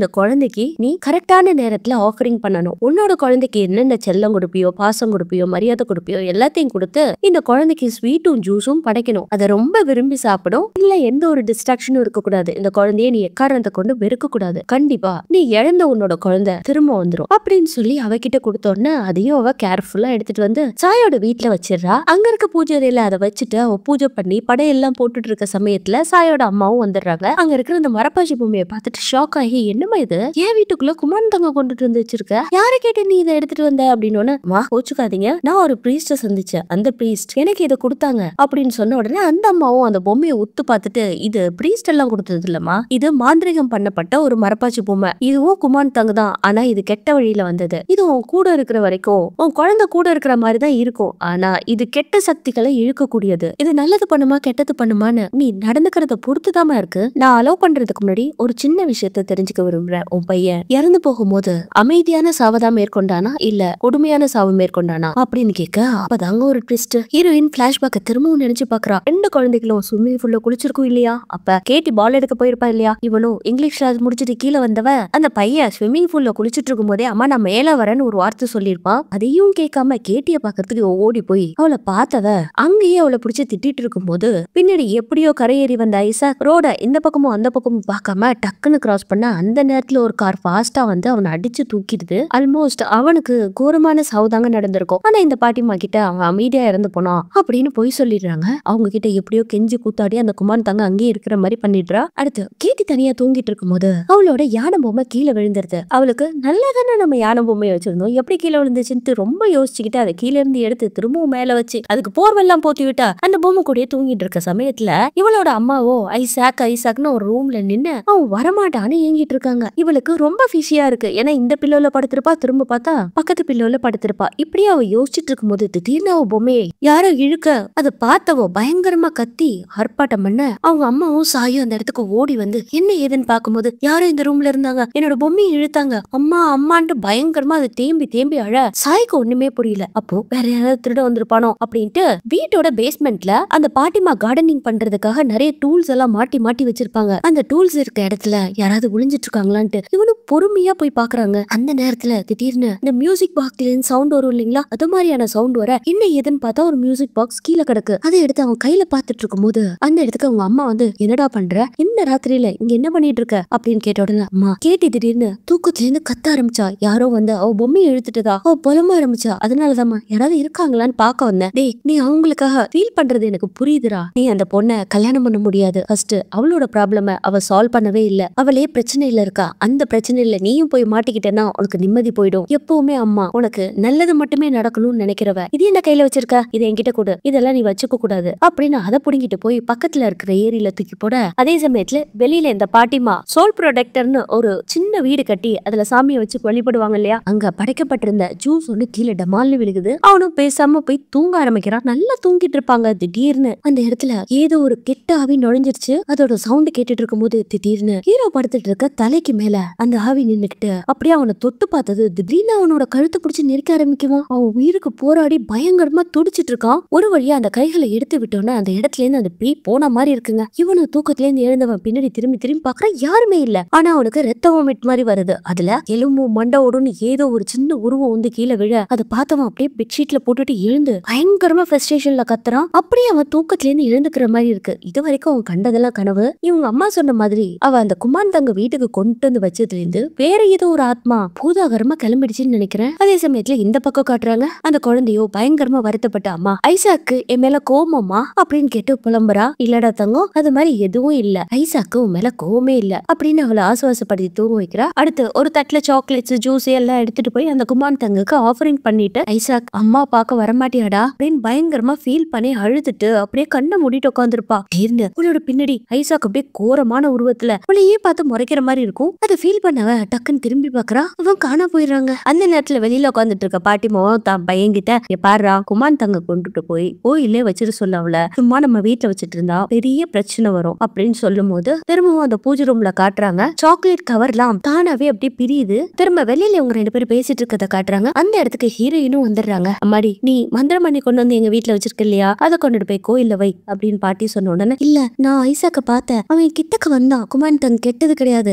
அந்த குழந்தைக்கு நீ கரெக்டான நேரத்துல ஆஃபரிங் பண்ணணும். உன்னோட குழந்தைக்கு என்னென்ன செல்லம் கொடுப்பியோ, பாசம் கொடுப்பியோ, மரியாதை கொடுப்பியோ எல்லாத்தையும் கொடுத்து இந்த குழந்தைக்கு ஸ்வீட்டும் ஜூஸும் படைக்கணும். அதை ரொம்ப விரும்பி சாப்பிடும். இல்ல எந்த ஒரு டிஸ்ட்ராக்ஷனும் இருக்க கூடாது. இந்த குழந்தைய நீ எக்காரணத்தை கொண்டு வெறுக்க கூடாது. கண்டிப்பா நீ இழந்த உன்னோட குழந்தை திரும்ப வந்துரும் அப்படின்னு சொல்லி அவகிட்ட கொடுத்தோன்னு அதையும் அவ கேர்ஃபுல்லா எடுத்துட்டு வந்து சாயோட வீட்டுல வச்சிடறா. அங்க இருக்க பூஜை அறையில அதை வச்சுட்டு அவ பூஜை பண்ணி படையெல்லாம் போட்டுட்டு இருக்க சமயத்துல சாயோட அம்மாவும் வந்துடுறாங்க. அங்க இருக்கிற இந்த மரப்பாச்சி பொம்மையை பார்த்துட்டு ஷாக் ஆகி, என்னமா இது, ஏன் வீட்டுக்குள்ள குமான் தங்க கொண்டுட்டு வந்து வச்சிருக்க, யாரை கேட்டு நீ இதை எடுத்துட்டு வந்த அப்படின்னு. மா கோச்சுக்காதீங்க, நான் ஒரு பிரீஸ்ட சந்திச்சேன், அந்த பிரீஸ்ட் எனக்கு இதை கொடுத்தாங்க அப்படின்னு சொன்ன உடனே அந்த அம்மாவும் அந்த பொம்மையை உத்து பார்த்துட்டு, இது பிரீஸ்ட் எல்லாம் கொடுத்தது இல்லம்மா, இது மாந்திரிகம் பண்ணப்பட்ட ஒரு மரப்பாச்சி பொம்மை, இதுவும் குமான் தங்க தான். ஆனா இது கெட்ட வழியில வந்தது. இது உன் கூட இருக்கிற வரைக்கும் உன் குழந்தை கூட இருக்கிற மாதிரி தான் இருக்கும். ஆனா இது கெட்ட சக்திகளை இழுக்கக்கூடியது. இது நல்லது பண்ணுமா கெட்டது பண்ணுமான்னு நீ நடந்துக்கிறத பொறுத்துதாம இருக்கு. நான் அலோவ் பண்றதுக்கு முன்னாடி ஒரு சின்ன விஷயத்த தெரிஞ்சுக்க விரும்புறேன். உன் பையன் இறந்து போகும்போது அமைதியான சாவதான் மேற்கொண்டானா இல்ல கொடுமையான சாவு மேற்கொண்டானா அப்படின்னு கேட்க, அப்பதாங்க ஒரு ட்விஸ்ட். ஹீரோயின் பிளாஷ்பேக்க திரும்பவும் நினைச்சு பாக்குறா. 2 குழந்தைகளும் ஸ்விம்மிங் பூல்ல குளிச்சிருக்கும் இல்லையா, அப்ப கேட்டி பால் எடுக்க போயிருப்பா இல்லையா, இவனும் இங்கிலீஷ் கிளாஸ் முடிச்சிட்டு கீழே வந்தவ அந்த பையன் ஸ்விம்மிங் பூல்ல குளிச்சிட்டு இருக்கும் போதே அம்மா நான் மேல வரேன்னு ஒரு வார்த்தை சொல்லிருப்பான். அதையும் கேட்காம கேட்டிய பாக்கிறதுக்கு ஓடி போய் அவளை பார்த்தவ அங்கேயே அவளை பிடிச்சி திட்டிட்டு இருக்கும் போது பின்னாடி எப்படியோ கரையேறி வந்த ஐசா ரோட இந்த பக்கமும் அந்த பக்கமும் பார்க்காம டக்குன்னு கிராஸ் பண்ண அந்த நேரத்துல ஒரு கார் ஃபாஸ்டா வந்து அவனை அடிச்சு தூக்கிடுது. ஆல்மோஸ்ட் அவனுக்கு கோரமான சாவுதாங்க நடந்திருக்கும். ஆனா இந்த பாட்டிமா கிட்ட அவன் அமைதியா இறந்து போனான் அப்படின்னு போய் சொல்லிடுறாங்க. அவங்க கிட்ட எப்படியோ கெஞ்சி கூத்தாடி அந்த குமார் தங்க அங்கேயே இருக்கிற மாதிரி பண்ணிடுறா. அடுத்து கேட்டி தனியா தூங்கிட்டு இருக்கும் போது அவளோட யானை பொம்மை கீழே விழுந்துருது. அவளுக்கு நல்லதானே நம்ம யானை பொம்மையை வச்சிருந்தோம், எப்படி கீழே விழுந்துச்சுன்னு ரொம்ப யோசிச்சுக்கிட்டு அதை கீழே இருந்து எடுத்து திரும்பவும் மேல வச்சு அதுக்கு போர்வெல்லாம் போத்தி விட்டா அந்த பொம்மை கூடயே தூங்கிட்டு இருக்க சமயத்துல இவளோட அம்மாவோ ஐசாக்னு ஒரு ரூம்ல நின்னு அவன் வரமாட்டான்னு ஏங்கிட்டு இருக்காங்க. இவளுக்கு ரொம்ப ஃபிஷியா இருக்கு. ஏன்னா இந்த பில்லோல படுத்திருப்பா, திரும்ப பார்த்தா பக்கத்து பில்லோல படுத்திருப்பா. இப்படியே அவ யோசிச்சுட்டு இருக்கும் போது திடீர்னு அவ பொம்மையை யாரோ இழுக்க அதை பார்த்தவோ பயங்கரமா கத்தி ஆர்ப்பாட்டம் பண்ண அவங்க அம்மாவும் சாயும் அந்த இடத்துக்கு ஓடி வந்து என்ன ஏதுன்னு பார்க்கும்போது யாரும் இந்த ரூம்ல இருந்தாங்க, என்னோட பொம்மையை இழுத்தாங்க, அம்மா அம்மான்ட்டு பயங்கரமா அதை தேம்பி தேம்பி அழ. சாய்க்கு ஒண்ணுமே புரியல. அப்போ வேற யாராவது திருட வந்திருப்பானோ அப்படின்ட்டு வீட்டோட பேஸ்மெண்ட்ல அந்த பாட்டிமா கார்டனிங் பண்றதுக்காக நிறைய டூல்ஸ் எல்லாம் மாட்டி மாட்டி வச்சிருப்பாங்க. அந்த டூல்ஸ் இருக்க இடத்துல யாராவது ஒளிஞ்சிட்டு இருக்காங்களான்ட்டு இவனும் பொறுமையா போய் பாக்குறாங்க. அந்த நேரத்துல திடீர்னு இந்த மியூசிக் பாக்ஸ்ல இருந்து சவுண்ட் வரும் இல்லைங்களா, அது மாதிரியான சவுண்ட் வர என்ன ஏதுன்னு பார்த்தா ஒரு மியூசிக் பாக்ஸ் கீழே கிடக்கு. அதை எடுத்து அவன் கையில பாத்துட்டு இருக்கும் போது அந்த இடத்துக்கு அவங்க அம்மா வந்து என்னடா பண்ற, இந்த ராத்திரியில இங்க என்ன பண்ணிட்டு இருக்க அப்படின்னு கேட்ட உடனே அம்மா கேட்டி திடீர்னு தூக்கத்துல இருந்து கத்த ஆரம்பிச்சா, யாரோ வந்து அவ பொம்மையை இழுத்துட்டதா அவ புலம்ப ஆரம்பிச்சா, அதனாலதாம்மா யாராவது இருக்காங்களான்னு பாக்க வந்தேன். டேய் நீ அவங்களுக்காக ஃபீல் பண்றது எனக்கு புரியுதுடா, நீ அந்த பொண்ணை கல்யாணம் பண்ண முடியாது, ஃபர்ஸ்ட் அவளோட ப்ராப்ளம அவ சால்வ் பண்ணவே இல்ல, அவளே பிரச்சனையில இருக்கா, அந்த பிரச்சனையில நீயும் போய் மாட்டிக்கிட்டேன்னா உனக்கு நிம்மதி போயிடும். எப்பவுமே அம்மா உனக்கு நல்லது மட்டுமே நடக்கணும்னு நினைக்கிறவ, இது என்ன கையில வச்சிருக்க, இதை என்கிட்ட கொடு, இதெல்லாம் நீ வச்சுக்க கூடாது அப்படின்னு அதை புடுங்கிட்டு போய் பக்கத்துல இருக்கிற ஏரியில தூக்கி போட, அதே சமயத்துல வெளியில இந்த பாட்டிமா சோல் ப்ரொடெக்டர்னு ஒரு சின்ன வீடு கட்டி அதுல சாமியை வச்சு வழிபடுவாங்க இல்லையா, அங்க படைக்கப்பட்டிருந்த ஜூஸ் ஒண்ணு கீழே டமால்னு விழுகுது. அவனும் பேசாம போய் தூங்க ஆரம்பிக்கிறான். நல்லா தூங்கிட்டு இருப்பாங்க. திடீர்னு அந்த இடத்துல ஏதோ ஒரு கெட்ட ஆவி நுழைஞ்சிருச்சு. அதோட சவுண்ட் கேட்டுட்டு இருக்கும் போது திடீர்னு ஹீரோ படுத்துட்டு இருக்க தலைக்கு மேல அந்த ஆவி நின்னுக்கிட்டு அப்படியே அவனை தொட்டு பார்த்தது. திடீர்னு அவனோட கழுத்து பிடிச்சு நெருக்க ஆரம்பிக்குவான். அவன் உயிருக்கு போராடி பயங்கரமா துடிச்சிட்டு இருக்கான். ஒரு வழியா அந்த கைகளை எடுத்து விட்டோன்னா அந்த இடத்துல இருந்து அந்த பேய் போன மாதிரி இருக்குங்க. இவனு தூக்கத்துல இருந்து எழுந்தவன் பின்னாடி திரும்பி திரும்பி பாக்குறான், யாருமே இல்ல. ஆனா அவனுக்கு ரத்த வாமிட் மாதிரி வருது. அதுல எலும்பும் மண்டோடுன்னு ஏதோ ஒரு சின்ன உருவம் வந்து கீழே விழ அதை பார்த்தவன் அப்படியே பெட்ஷீட்ல போட்டுட்டு எழுந்து பயங்கரமா ஃப்ரஸ்ட்ரேஷன்ல கத்துறான். அப்படியே அவன் தூக்கத்துல இருந்து எழுந்துக்கிற மாதிரி இருக்கு. இது வரைக்கும் அவன் கண்டதெல்லாம் கனவு. இவங்க அம்மா சொன்ன மாதிரி அவ அந்த குமான் தங்க வீட்டுக்கு கொண்டு வந்து வச்சதுல இருந்து வேற ஏதோ ஒரு ஆத்மா பூதாகரமா கிளம்பிடுச்சுன்னு நினைக்கிறேன். அதே சமயத்துல இந்த பக்கம் காட்டுறாங்க அந்த குழந்தையோ பயங்கரமா வருத்தப்பட்ட அம்மா ஐசாக்கு என் மேல கோவமா அப்படின்னு கேட்டு புலம்புறா. இல்லடா தங்கம், அது மாதிரி எதுவும் இல்ல, ஐசாக்கு உன் மேல கோவமே இல்ல அப்படின்னு அவளை ஆசுவாசப்படுத்தி தூங்க வைக்கிறா. அடுத்து ஒரு தட்டுல சாக்லேட்ஸ் ஜூஸ் எல்லாம் எடுத்துட்டு போய் அந்த குமான் தங்குக்கு ஆஃபரிங் பண்ணிட்டு ஐசாக் அம்மா பார்க்க வரமாட்டியாடா அப்படின்னு பயங்கரமா ஃபீல் பண்ணி அழுதுட்டு அப்படியே கண்ணை மூடிட்டு உட்காந்துருப்பா. தீர்ந்து உன்னோட பின்னாடி ஐசாக் அப்படியே கோரமான உருவத்துல அவளையே பார்த்து முறைக்கிற மாதிரி இருக்கும். அதை ஃபீல் பண்ணவ டக்குன்னு திரும்பி பாக்குறா. அவன் காணா போயிடுறாங்க. அந்த நேரத்துல வெளியில உட்காந்துட்டு இருக்க பாட்டிமாவும் தான் பையன்கிட்ட பாருடா குமான் தங்க கொண்டுட்டு போய் கோயிலே வச்சிட்டு சொல்ல, அவள சும்மா நம்ம வீட்டுல வச்சுட்டு இருந்தா பெரிய பிரச்சனை வரும் அப்படின்னு சொல்லும் போது திரும்பவும் அந்த பூஜை ரூம்ல காட்டுறாங்க. சாக்லேட் கவர்லாம் தானாவே அப்படியே பிரியுது. திரும்ப வெளியில இவங்க 2 பேரும் பேசிட்டு இருக்கத காட்டுறாங்க. அந்த இடத்துக்கு ஹீரோயினும் வந்துடுறாங்க. அம்மாடி நீ மந்திரம் பண்ணி கொண்டு வந்து எங்க வீட்டுல வச்சிருக்க இல்லையா, அதை கொண்டுட்டு போய் கோயில்ல வை அப்படின்னு பாட்டி சொன்ன உடனே இல்ல நான் ஐசாக்க பார்த்தேன், அவன் கிட்டக்கு வந்தான், குமான் தங்க கெட்டது கிடையாது, கெட்ட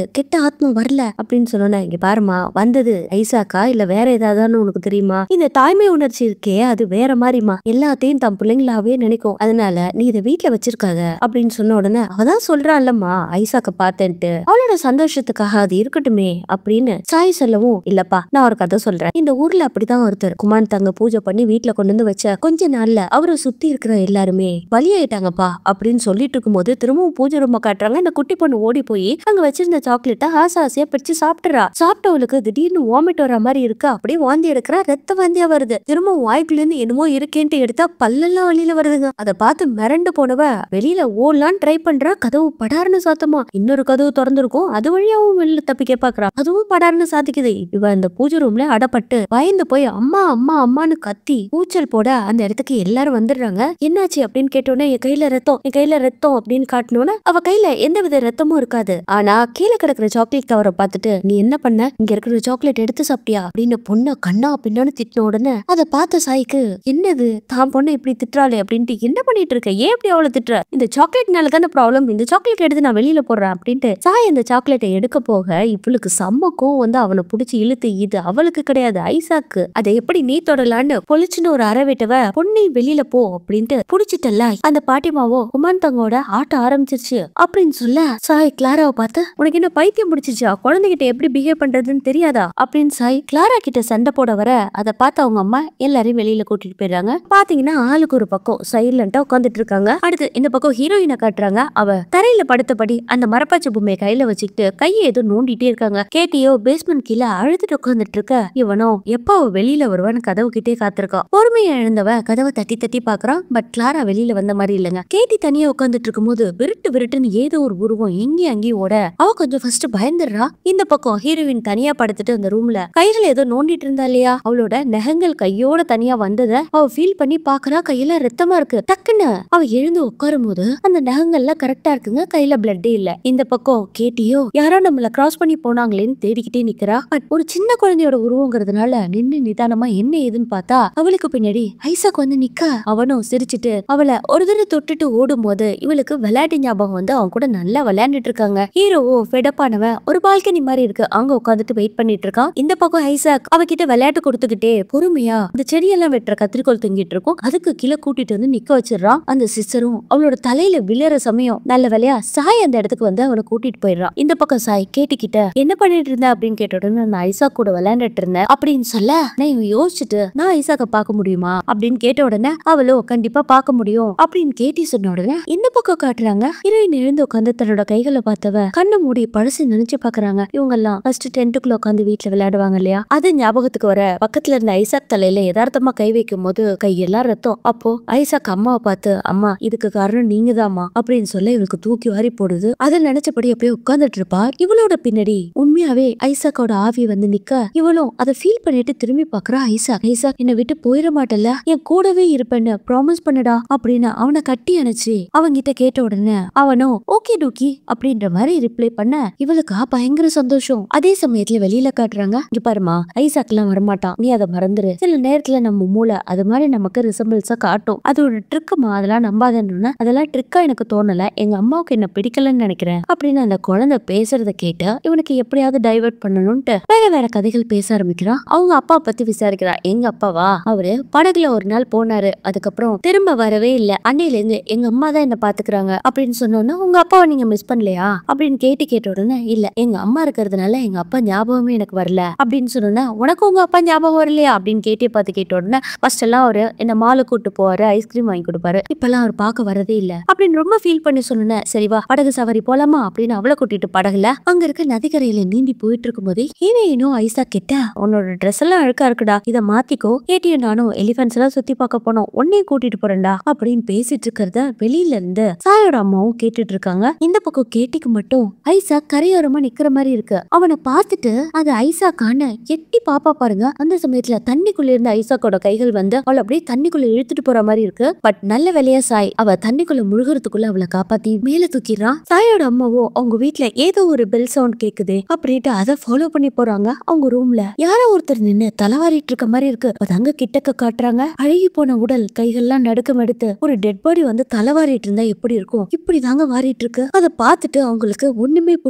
ஆத்மா வரல அப்படின்னு சொன்னோன்னே, இங்க பாருமா, வந்தது ஐசாக்கா இல்ல வேற ஏதாவதுன்னு உனக்கு தெரியுமா? இந்த தாய்மை உணர்ச்சி இருக்கே அது வேற மாதிரிமா, எல்லாத்தையும் தன் பிள்ளைங்களாவே நினைக்கும். அதனால நீ இதை வீட்டுல வச்சிருக்காத அப்படின்னு சொன்ன உடனே, அவதான் சொல்றான்லம்மா ஐசாக்க பார்த்தேன்ட்டு, அவளோட சந்தோஷத்துக்காக அது இருக்கட்டுமே அப்படின்னு சாய் சொல்லவும், இல்லப்பா நான் ஒரு கதை சொல்றேன். இந்த ஊர்ல அப்படிதான் ஒருத்தர் குமான் தங்க பூஜை பண்ணி வீட்டுல கொண்டு வந்து வச்ச கொஞ்ச நாள்ல அவரை சுத்தி இருக்கிற எல்லாருமே பலியாயிட்டாங்கப்பா அப்படின்னு சொல்லிட்டு இருக்கும்போது திரும்பவும் பூஜை ரூம காட்டுறாங்க. இந்த குட்டி பொண்ணு ஓடி போய் அங்க வச்சிருந்த சாக்லேட்டை ஆசையா பிரிச்சு சாப்பிட்டுறா. சாப்பிட்டவளுக்கு திடீர்னு வாமிட் வர மாதிரி இருக்கு. அப்படியே வாந்தி எடுக்கிறா, ரத்த வாந்தியா வருது. திரும்ப வாய்க்குள்ள இருந்து என்னமோ இருக்கேன்ட்டு எடுத்தா பல்லெல்லாம் வெளியில வருதுங்க. அதை பார்த்து மிரண்டு போனவ வெளியில ஓடலான்னு ட்ரை பண்றா. கதவு படார்னு சாத்தமா, இன்னொரு கதவு திறந்திருக்கும், அது வழியாவும் வெளியில தப்பிக்க பாக்குறா. அதுவும் படார்னு சாத்திக்குது. இவ அந்த பூஜை ரூம்ல அடப்பட்டு பயந்து போய் அம்மா அம்மா அம்மான்னு கத்தி கூச்சல் போட அந்த இடத்துக்கு எல்லாரும் வந்துடுறாங்க. என்னாச்சு அப்படின்னு கேட்டோன்னே, என் கையில ரத்தம், என் கையில ரத்தம் அப்படின்னு காட்டணும்னா அவ கையில எந்த வித ரத்தமும் இருக்காது. ஆனா கீழே கிடக்குற சாக்லேட் கவரை பார்த்துட்டு, நீ என்ன பண்ண, இங்க இருக்கிற சாக்லேட் எடுத்து சாப்பிட்டியா அப்படின்னு பொண்ணை கண்ணா பின்னான்னு திட்டின உடனே அதை பார்த்த சாய்க்கு, என்னது தான் பொண்ணை இப்படி திட்டுறாளே அப்படின்ட்டு, என்ன பண்ணிட்டு இருக்க, ஏன் இப்படி அவளை திட்டுற, இந்த சாக்லேட்னால தானே ப்ராப்ளம், இந்த சாக்லேட் எடுத்து நான் வெளியில போடுறேன் அப்படின்ட்டு சாய் அந்த சாக்லேட்டை எடுக்க போக இவளுக்கு சம்மக்கும் வந்து அவனை பிடிச்சி இழுத்து, இது அவளுக்கு கிடையாது ஐசாக்கு, அதை எப்படி நீ தொடலான்னு பொழிச்சுன்னு ஒரு அறவிட்டவ, பொண்ணை வெளியில போ அப்படின்ட்டு புடிச்சிட்டல்ல. அந்த பாட்டிமாவோ குமான் தங்கோட ஆட்ட ஆரம்பிச்சிருச்சு அப்படின்னு சொல்ல, சாய் கிளாராவை பார்த்து, உனக்கு என்ன பைத்தியம் பிடிச்சிச்சா, குழந்தைகிட்ட எப்படி பிஹேவ் பண்றதுன்னு தெரியாதா அப்படின்னு சாய் கிளாரா கிட்ட சண்டை போட வர, அதை பார்த்து அவங்க அம்மா எல்லாரையும் வெளியில கூட்டிட்டு போயிடுறாங்க. பாத்தீங்கன்னா ஆளுக்கு ஒரு பக்கம் சைலண்டா உட்காந்துட்டு இருக்காங்க. அடுத்து இந்த பக்கம் ஹீரோயினை காட்டுறாங்க. அவ தரையில படுத்தபடி அந்த மரப்பாச்சி பொம்மையை கையில வச்சுக்கிட்டு கையை ஏதோ நோண்டிட்டே இருக்காங்க. கேட்டியோ பேஸ்மெண்ட் கீழே அழுதுட்டு உட்காந்துட்டு இருக்க. இவனோ எப்போ வெளியில வருவான்னு கதவு கிட்டே காத்திருக்கான். பொறுமையா எழுந்தவ கதவை தட்டி தட்டி பாக்குறான். பட் கிளாரா வெளியில வந்த மாதிரி இல்லங்க. கேட்டி தனியா உட்காந்துட்டு இருக்கும் போது விருட்டு விருட்டுன்னு ஏதோ ஒரு உருவம் இங்கேயும் அங்கேயும் ஓட அவ கொஞ்சம் ஃபர்ஸ்ட் பயந்துடுறா. இந்த பக்கம் ஹீரோயின் தனியா படுத்துட்டு அந்த ரூம்ல கைகளை ஏதோ நோண்டிட்டு இருந்தா இல்லையா, அவளோட நகங்கள் கையோட தனியா வந்தத அவ ஃபீல் பண்ணி பாக்குறா. கையில ரத்தமா இருக்கு. டக்குன்னு அவ எழுந்து உட்காரும் போது அந்த நகங்கள்ல கரெக்டா இருக்குங்க, கையில பிளட்டே இல்ல. இந்த பக்கம் கேட்டியோ யாரோ நம்மள கிராஸ் பண்ணி போனாங்களேன்னு தேடிக்கிட்டே நிக்கிறா. பட் ஒரு சின்ன குழந்தையோட உருவங்கிறதுனால நின்னு நிதானமா என்ன ஏதுன்னு பார்த்தா அவளுக்கு பின்னாடி ஐசாக் வந்து நிக்க. அவனும் சிரிச்சுட்டு அவளை ஒரு தடவை தொட்டுட்டு ஓடும் போது இவளுக்கு விளையாட்டு ஞாபகம் வந்து அவன் கூட நல்லா விளையாண்டுட்டு இருக்காங்க. ஹீரோவோ ஃபெடப்பானவன் ஒரு பால்கனி மாதிரி இருக்கு, அங்க உட்காந்துட்டு வெயிட் பண்ணிட்டு இருக்கான். இந்த பக்கம் ஐசாக் அவகிட்ட விளையாட்டு கொடுத்துக்கிட்டே பொறுமையா இந்த செடியெல்லாம் வெட்டுற கத்திரிக்கோள் தொங்கிட்டு இருக்கும், அதுக்கு கீழே கூட்டிட்டு வந்து நிக்க வச்சிடறான். அந்த சிஸ்டரும் அவளோட தலையில விழுற சமயம் நல்ல வேலையா சாய் அந்த இடத்துக்கு வந்து அவனை கூட்டிட்டு போயிடுறான். இந்த பக்கம் சாய் கேட்டுக்கிட்ட என்ன பண்ணிட்டு இருந்த அப்படின்னு கேட்ட உடனே, நான் ஐசாக் கூட விளையாண்டுட்டு இருந்தேன் அப்படின்னு சொல்ல, நான் யோசிச்சுட்டு நான் ஐசாக்க பார்க்க முடியுமா அப்படின்னு கேட்ட உடனே அவளோ கண்டிப்பா பார்க்க முடியும் அப்படின்னு கேட்டி சொன்ன உடனே இந்த பக்கம் காட்டுறாங்க. ஹீரோயின் எழுந்து உட்காந்து தன்னோட கைகளை பார்த்தவ கண்ணு மூடி பழசு நினைச்சு பாக்குறாங்க. இவங்க எல்லாம் ஃபர்ஸ்ட் டென்ட்டுக்குள்ள உட்காந்து வீட்டுல விளையாடுவாங்க இல்லையா, அது ஞாபகத்துக்கு வர பக்கத்துல இருந்த ஐசாக் தலையில யதார்த்தமா கை வைக்கும் போது கையெல்லாம் ரத்தம். அப்போ ஐசாக் அம்மாவை பார்த்து, அம்மா இதுக்கு காரணம் நீங்க தாமா அப்படின்னு சொல்ல இவளுக்கு தூக்கி வாரி போடுது. அதை நினைச்சபடி அப்படியே உட்கார்ந்துட்டு இருப்பா. இவளோட பின்னாடி உண்மையாவே ஐசாக்கோட ஆவி வந்து நிக்க இவளும் அதை ஃபீல் பண்ணிட்டு திரும்பி பாக்குறா. ஐசாக் ஐசாக் என்னை விட்டு போயிட மாட்டல, என் கூடவே இருப்பேன்னு ப்ராமிஸ் பண்ணுடா அப்படின்னு அவனை கட்டி அணைச்சு அவங்கிட்ட கேட்ட உடனே அவனும் ஓகே டூக்கி அப்படின்ற மாதிரி ரிப்ளை பண்ண இவளுக்கா பயங்கர சந்தோஷம். அதே சமயத்துல வெளியில காட்டுறாங்க, இங்க பாருமா ஐசாக் எல்லாம் வரமாட்டான், நீ அதை மறந்துரு, சில நேரத்துல நம்ம மூளை அது மாதிரி நமக்கு ரிசம்பிள்ஸா காட்டும், அது ஒரு ட்ரிக்குமா, அதெல்லாம் நம்பாதன்னு. அதெல்லாம் ட்ரிக்கா எனக்கு தோணல, எங்க அம்மாவுக்கு என்ன பிடிக்கலன்னு நினைக்கிறேன் அப்படின்னு அந்த குழந்தை பேசுறத கேட்டு இவனுக்கு எப்படியாவது டைவர்ட் பண்ணணும்ட்டு வேற வேற கதைகள் பேச ஆரம்பிக்கிறான். அவங்க அப்பா பத்தி விசாரிக்கிறா. எங்க அப்பாவா, அவரு படகுல ஒரு நாள் போனாரு, அதுக்கப்புறம் திரும்ப வரவே இல்ல, அன்னையில இருந்து எங்க அம்மா தான் என்ன பாத்துக்கிறாங்க அப்படின்னு சொன்னோன்னா, உங்க அப்பாவை நீங்க மிஸ் பண்ணலையா அப்படின்னு கேட்ட உடனே, இல்ல எங்க அம்மா இருக்கிறதுனால எங்க அப்பா ஞாபகமே எனக்கு வரல அப்படின்னு சொன்னோன்னா, உனக்கு உங்க அப்பா ஞாபகம் வரலையா அப்படின்னு பார்த்து கேட்ட உடனே, ஃபர்ஸ்ட் எல்லாம் அவரு என்ன மாலை கூட்டு போவாரு, ஐஸ்கிரீம் வாங்கி கொடுப்பாரு, இப்பெல்லாம் அவர் பார்க்க வரதே இல்ல அப்படின்னு ரொம்ப ஃபீல் பண்ணி சொன்னேன். சரிவா படகு சவாரி போலாமா அப்படின்னு அவளை கூட்டிட்டு படகுல அங்க இருக்க நதிக்கரையில நீந்தி போயிட்டு இருக்கும் போதே ஹீரோயினும் ஐசா கிட்ட, உன்னோட ட்ரெஸ் எல்லாம் அழுக்கா இருக்குடா, இதை மாத்திக்கோ, கேட்டியும் நானும் எலிபென்ட்ஸ் எல்லாம் சுத்தி பார்க்க போனோம், உன்னையும் கூட்டிட்டு போறேன்டா அப்படின்னு பேசிட்டு இருக்கிறத வெளியில இருந்து சாயோட அம்மாவும் கேட்டுட்டு இருக்காங்க. இந்த பக்கம் கேட்டிக்கு மட்டும் ஐசா கரையோரமா நிக்கிற மாதிரி இருக்கு. அவனை பார்த்துட்டு அது ஐசாக்கான எட்டி பாப்பா பாருங்க. அந்த சமயத்துல தண்ணிக்குள்ள இருந்த ஐசாக்கோட கைகள் வந்து அவளை அப்படியே தண்ணிக்குள்ள இழுத்துட்டு போற மாதிரி இருக்கு. பட் நல்ல வேலையா சாய் அவ தண்ணிக்குள்ள முழுகிறதுக்குள்ள அவளை காப்பாத்தி மேல தூக்கிடுறான். சாயோட அம்மாவோ அவங்க வீட்டுல ஏதோ ஒரு பெல் சவுண்ட் கேக்குது அப்படின்ட்டு அதை ஃபாலோ பண்ணி போறாங்க. அவங்க ரூம்ல யாரோ ஒருத்தர் நின்னு தலைவாரிட்டு இருக்க மாதிரி இருக்கு. அங்க கிட்டக்க காட்டுறாங்க. அழுகி போன உடல், கைகள்லாம் நடுக்கம் எடுத்து ஒரு டெட் பாடி வந்து தலைவாரிட்டு இருந்தா எப்படி இருக்கும், இப்படி தாங்க வாரிட்டு இருக்கு. அதை பார்த்துட்டு அவங்களுக்கு ஒண்ணுமே புரியல.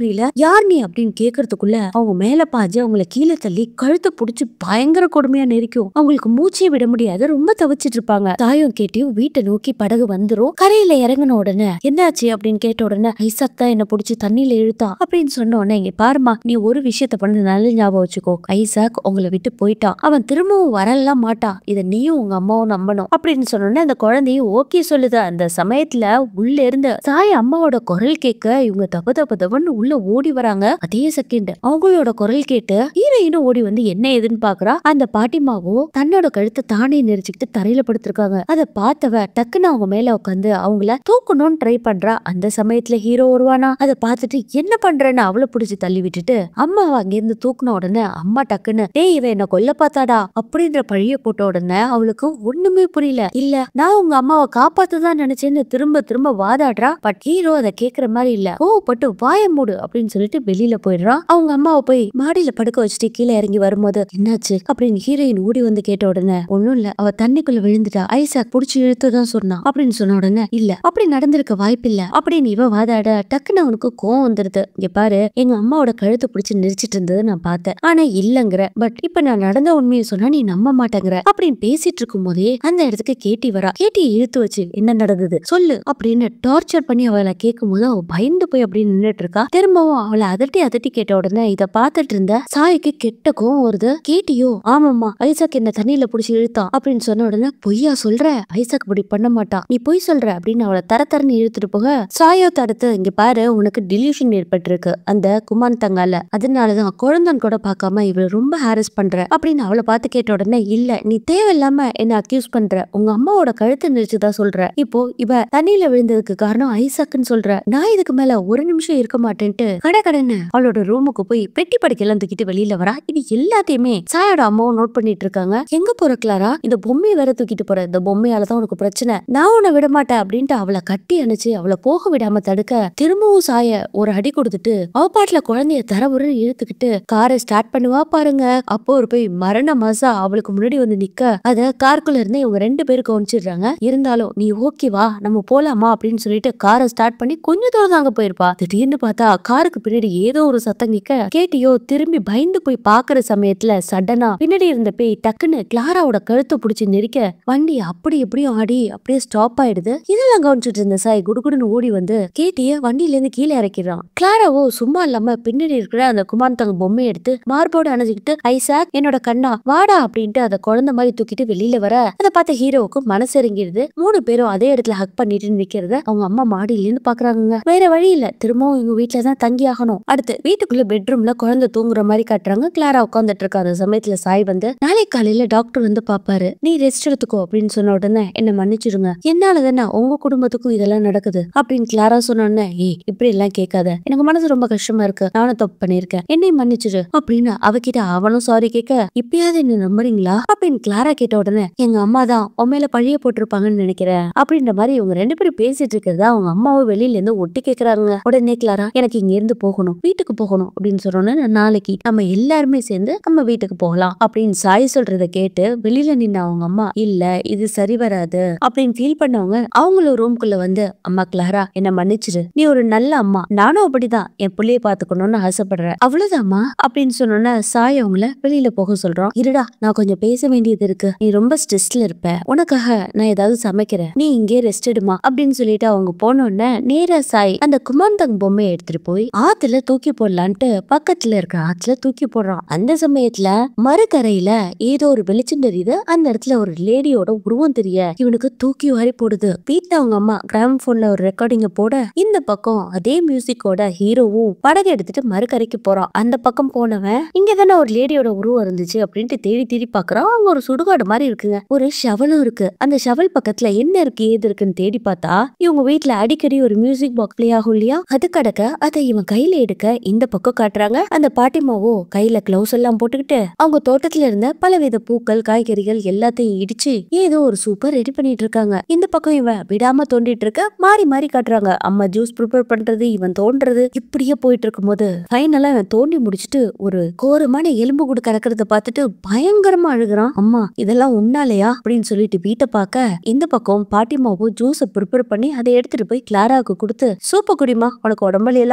யார் நீ அப்படின்னு கேக்குறதுக்குள்ள அவங்க மேல பாஞ்சு அவங்கள கீழே தள்ளி கழுத்தை புடிச்சு பயங்கர கொடுமையா நெரிக்கும். அவங்களுக்கு மூச்சே விட முடியாது, ரொம்ப தவிச்சிட்டு இருப்பாங்க. தாயம் கேட்டியும் வீட்டை நோக்கி படகு வந்துரும். கரையில இறங்கின உடனே என்னாச்சு அப்படின்னு கேட்ட உடனே ஐசாக் தான் என்ன புடிச்சு தண்ணியில இழுத்தான் அப்படின்னு சொன்ன உடனே, இங்க பாருமா, நீ ஒரு விஷயத்த பண்ண நல்ல ஞாபகம் வச்சுக்கோ, ஐசாக் உங்களை விட்டு போயிட்டான், அவன் திரும்பவும் வரலாம் மாட்டான், இதை நீயும் உங்க அம்மாவும் நம்பணும் அப்படின்னு சொன்னோடனே அந்த குழந்தையும் ஓகே சொல்லுது. அந்த சமயத்துல உள்ள இருந்த சாய் அம்மாவோட குரல் கேட்க இவங்க தப தப தபன்னு உள்ள ஓடி வராங்க. அதே செகண்ட் அவங்களோட குரல் கேட்டு ஹீரோயினும் ஓடி வந்து என்ன ஏதுன்னு பாக்குறா. அந்த பாட்டிமாவும் தன்னோட கழுத்தை தானே நெரிச்சுக்கிட்டு தரையில படுத்திருக்காங்க. அதை பார்த்தவ டக்குன்னு அவங்க மேல உட்காந்து அவங்கள தூக்கணும்னு ட்ரை பண்றா. அந்த சமயத்துல ஹீரோ வருவானா, அதை பார்த்துட்டு என்ன பண்றேன்னு அவளை பிடிச்சி தள்ளி விட்டுட்டு அம்மாவை அங்கிருந்து தூக்குன உடனே அம்மா டக்குன்னு டேய் இவன் என்ன கொல்ல பார்த்தாடா அப்படின்ற பழிய போட்ட உடனே அவளுக்கு ஒண்ணுமே புரியல. இல்ல நான் உங்க அம்மாவை காப்பாத்துதான் நினைச்சேன்னு திரும்ப திரும்ப வாதாடுறா. பட் ஹீரோ அதை கேக்குற மாதிரி இல்ல. பட்டு வாய மூடு அப்படின்னு சொல்லிட்டு வெளியில போயிடுறான். அவங்க அம்மாவை போய் மாடியில படுக்க வச்சுட்டு கீழே இறங்கி வரும்போது என்னாச்சு அப்படின்னு ஹீரோயின் ஓடி வந்து கேட்ட உடனே ஒண்ணும் இல்ல, அவ தண்ணிக்குள்ள விழுந்துட்டா, ஐசாக் புடிச்சு இழுத்துதான் சொன்னான் அப்படின்னு சொன்ன உடனே இல்ல அப்படி நடந்திருக்க வாய்ப்பில்ல அப்படின்னு இவ வாதாட டக்குன்னு அவனுக்கு கோவம் வந்துருது. இங்க பாரு, எங்க அம்மாவோட கழுத்தை பிடிச்சு நெரிச்சிட்டு இருந்தது நான் பார்த்தேன், ஆனா இல்லங்கிற, பட் இப்ப நான் நடந்த உண்மையை சொன்னா நீ நம்ப மாட்டேங்கிற அப்படின்னு பேசிட்டு இருக்கும் போதே அந்த இடத்துக்கு கேட்டி வரா. கேட்டி இழுத்து வச்சு என்ன நடந்தது சொல்லு அப்படின்னு டார்ச்சர் பண்ணி அவளை கேட்கும் போது அவ பயந்து போய் அப்படி நின்னுட்டு இருக்கா. திரும்பவும் அவளை அதட்டி அதட்டி கேட்ட உடனே இத பாத்துட்டு இருந்த சாய்க்கு கெட்ட கோவம் வருது. கேட்டியோ ஆமாம்மா, ஐசாக் என்ன தண்ணியில புடிச்சு இழுத்தான் அப்படின்னு சொன்ன உடனே பொய்யா சொல்ற, ஐசாக் இப்படி பண்ண மாட்டான், நீ பொய் சொல்ற அப்படின்னு அவளை தரன்னு இழுத்துட்டு போக சாயோ தடுத்து இங்க பாரு உனக்கு டிலூஷன் ஏற்பட்டிருக்கு அந்த குமான் தங்கால, அதனாலதான் குழந்தைன்னு கூட பார்க்காம இவளை ரொம்ப ஹாரஸ் பண்ற அப்படின்னு அவளை பார்த்து கேட்ட உடனே இல்ல நீ தேவையில்லாம என்ன அக்யூஸ் பண்ற, உங்க அம்மாவோட கழுத்தை நெரிச்சுதான் சொல்ற, இப்போ இவ தண்ணியில விழுந்ததுக்கு காரணம் ஐசாக்குன்னு சொல்ற, நான் இதுக்கு மேல ஒரு நிமிஷம் இருக்க மாட்டேன்ட்டு கடன்னு அவளோட ரூமுக்கு போய் பெட்டி படுக்கையெல்லாம் தூக்கிட்டு வெளியில வரா. இது எல்லாத்தையுமே சாயோட அம்மாவும் நோட் பண்ணிட்டு இருக்காங்க. எங்க போற கிளாரா, இந்த பொம்மையை வேற தூக்கிட்டு போற, இந்த பொம்மையாலதான் உனக்கு பிரச்சனை, நான் உன்னை விட மாட்டேன் அப்படின்ட்டு அவளை கட்டி அணைச்சு அவளை போக விடாம தடுக்க திரும்பவும் சாய ஒரு அடி கொடுத்துட்டு அவ பாட்டுல குழந்தைய தரவுறன்னு இழுத்துக்கிட்டு காரை ஸ்டார்ட் பண்ணுவா பாருங்க. அப்போ ஒரு போய் மரண மாசா அவளுக்கு முன்னாடி வந்து நிக்க அத காருக்குள்ள இருந்து இவங்க 2 பேரும் கவனிச்சிடுறாங்க. இருந்தாலும் நீ ஓகேவா நம்ம போலாமா அப்படின்னு சொல்லிட்டு காரை ஸ்டார்ட் பண்ணி கொஞ்சம் தூரம் அங்க போயிருப்பா. திடீர்னு பார்த்தா காருக்கு பின்னாடி ஏதோ ஒரு சத்தம் கேட்க கேட்டியோ திரும்பி பயந்து போய் பாக்குற சமயத்துல சடனா பின்னாடி இருந்த பேய் டக்குன்னு கிளாராவோட கழுத்தை பிடிச்சி நெரிக்க வண்டி அப்படி எப்படியும் ஆடி அப்படியே ஸ்டாப் ஆயிடுது. இதெல்லாம் கவனிச்சுட்டு இருந்த சாய் குடுகுடுன்னு ஓடி வந்து கேட்டிய வண்டியில இருந்து கீழே இறக்கிறான். கிளாராவோ சும்மா இல்லாம பின்னாடி இருக்கிற அந்த குமார் தங்க பொம்மையை எடுத்து மார்போட அணைஞ்சுக்கிட்டு ஐசாக் என்னோட கண்ணா வாடா அப்படின்ட்டு அதை குழந்தை மாதிரி தூக்கிட்டு வெளியில வர அதை பார்த்த ஹீரோவுக்கு மனசு இறங்கிடுது. 3 பேரும் அதே இடத்துல ஹக் பண்ணிட்டு நிக்கிறத அவங்க அம்மா மாடியில இருந்து பாக்குறாங்க. வேற வழி இல்ல, திரும்பவும் இவங்க வீட்டுலதான் தங்கி ஆகணும். அடுத்து வீட்டுக்குள்ள பெட்ரூம்ல குழந்தை தூங்குற மாதிரி காட்டுறாங்க. கிளாரா உட்காந்துட்டு இருக்க அந்த சமயத்துல சாய் வந்து நாளை காலையில டாக்டர் வந்து பாப்பாரு, நீ ரெஸ்ட் எடுத்துக்கோ அப்படின்னு சொன்ன உடனே என்ன மன்னிச்சிடுங்க, என்னால தானே உங்க குடும்பத்துக்கும் இதெல்லாம் நடக்குது அப்படின்னு கிளாரா சொன்ன உடனே இப்படி எல்லாம் கேட்காத, எனக்கு மனசு ரொம்ப கஷ்டமா இருக்கு, நானும் தப்பு பண்ணிருக்கேன், என்னையும் மன்னிச்சிடு அப்படின்னு அவகிட்ட அவனும் சாரி கேட்க இப்பயாவது என்ன நம்புறீங்களா அப்படின்னு கிளாரா கேட்ட உடனே எங்க அம்மா தான் உன் மேல பழிய போட்டிருப்பாங்கன்னு நினைக்கிறேன் அப்படின்ற மாதிரி இவங்க 2 பேரும் பேசிட்டு இருக்கிறதா அவங்க அம்மாவும் வெளியில இருந்து ஒட்டி கேக்குறாங்க. உடனே கிளாரா எனக்கு இங்க இருந்து போகணும், வீட்டுக்கு போகணும் அப்படின்னு சொன்னோன்னு நாளைக்கு நம்ம எல்லாருமே சேர்ந்து நம்ம வீட்டுக்கு போகலாம் அப்படின்னு சாய் சொல்றத கேட்டு வெளியில நின்ன அவங்க அம்மா இல்ல இது சரி வராது அப்படின்னு ஃபீல் பண்ணவங்க அவங்களும் ரூம்குள்ள வந்து அம்மா கிளாரா என்ன மன்னிச்சிரு, நீ ஒரு நல்ல அம்மா, நானும் அப்படிதான் என் பிள்ளைய பாத்துக்கணும்னு ஆசைப்படுறேன், அவ்வளவுதாம்மா அப்படின்னு சொன்னோன்னா சாய் அவங்கள வெளியில போக சொல்றோம். இருடா நான் கொஞ்சம் பேச வேண்டியது இருக்கு, நீ ரொம்ப ஸ்ட்ரெஸ்ல இருப்ப, உனக்காக நான் ஏதாவது சமைக்கிறேன், நீ இங்கே ரெஸ்ட் எடுமா அப்படின்னு சொல்லிட்டு அவங்க போனோடனே நேரா சாய் அந்த குமாந்தங் பொம்மையை எடுத்துட்டு போய் ஆத்துல தூக்கி போடலான்ட்டு பக்கத்துல இருக்க ஆத்துல தூக்கி போடுறான். அந்த சமயத்துல மறுகரையில ஏதோ ஒரு வெளிச்சம் தெரியுது. அந்த இடத்துல ஒரு லேடியோட உருவம் தெரிய இவனுக்கு தூக்கி வாரி போடுது. வீட்டுல அவங்க அம்மா கிராம் போன்ல ஒரு ரெக்கார்டிங்க போட இந்த பக்கம் அதே மியூசிக்கோட ஹீரோவும் படகு எடுத்துட்டு மறுகரைக்கு போறான். அந்த பக்கம் போனவன் இங்கதானே ஒரு லேடியோட உருவம் இருந்துச்சு அப்படின்ட்டு தேடி தேடி பாக்குறான். அவங்க ஒரு சுடுகாடு மாதிரி இருக்குங்க, ஒரு ஷவலும் இருக்கு. அந்த ஷவல் பக்கத்துல என்ன இருக்கு ஏது இருக்குன்னு தேடி பார்த்தா இவங்க வீட்டுல அடிக்கடி ஒரு மியூசிக் பாக்ஸ் பிளே ஆகும் இல்லையா, அது கடக்க அதை இவன் கையில எடுக்க இந்த பக்கம் காட்டுறாங்க. அந்த பாட்டிமாவோ கையில கிளவுஸ் எல்லாம் போட்டுக்கிட்டு அவங்க தோட்டத்துல இருந்த பலவித பூக்கள் காய்கறிகள் எல்லாத்தையும் இடிச்சு ஏதோ ஒரு சூப்பர் ரெடி பண்ணிட்டு இருக்காங்க. இந்த பக்கம் இவன் விடாம தோண்டிட்டு இருக்க மாறி மாறி காட்டுறாங்க. அம்மா ஜூஸ் ப்ரிப்பேர் பண்றது இவன் தோன்றது இப்படியே போயிட்டு இருக்கும் போது ஃபைனலா இவன் தோண்டி முடிச்சுட்டு ஒரு கோரமான எலும்பு கூட கிடக்கிறத பார்த்துட்டு பயங்கரமா அழுகுறான். அம்மா இதெல்லாம் உன்னாலையா அப்படின்னு சொல்லிட்டு வீட்டை பார்க்க இந்த பக்கம் பாட்டிமாவோ ஜூஸை ப்ரிப்பேர் பண்ணி அதை எடுத்துட்டு போய் கிளாராவுக்கு கொடுத்து சூப்பர் குடிமா, உனக்கு உடம்புல எல்லாம் பறந்து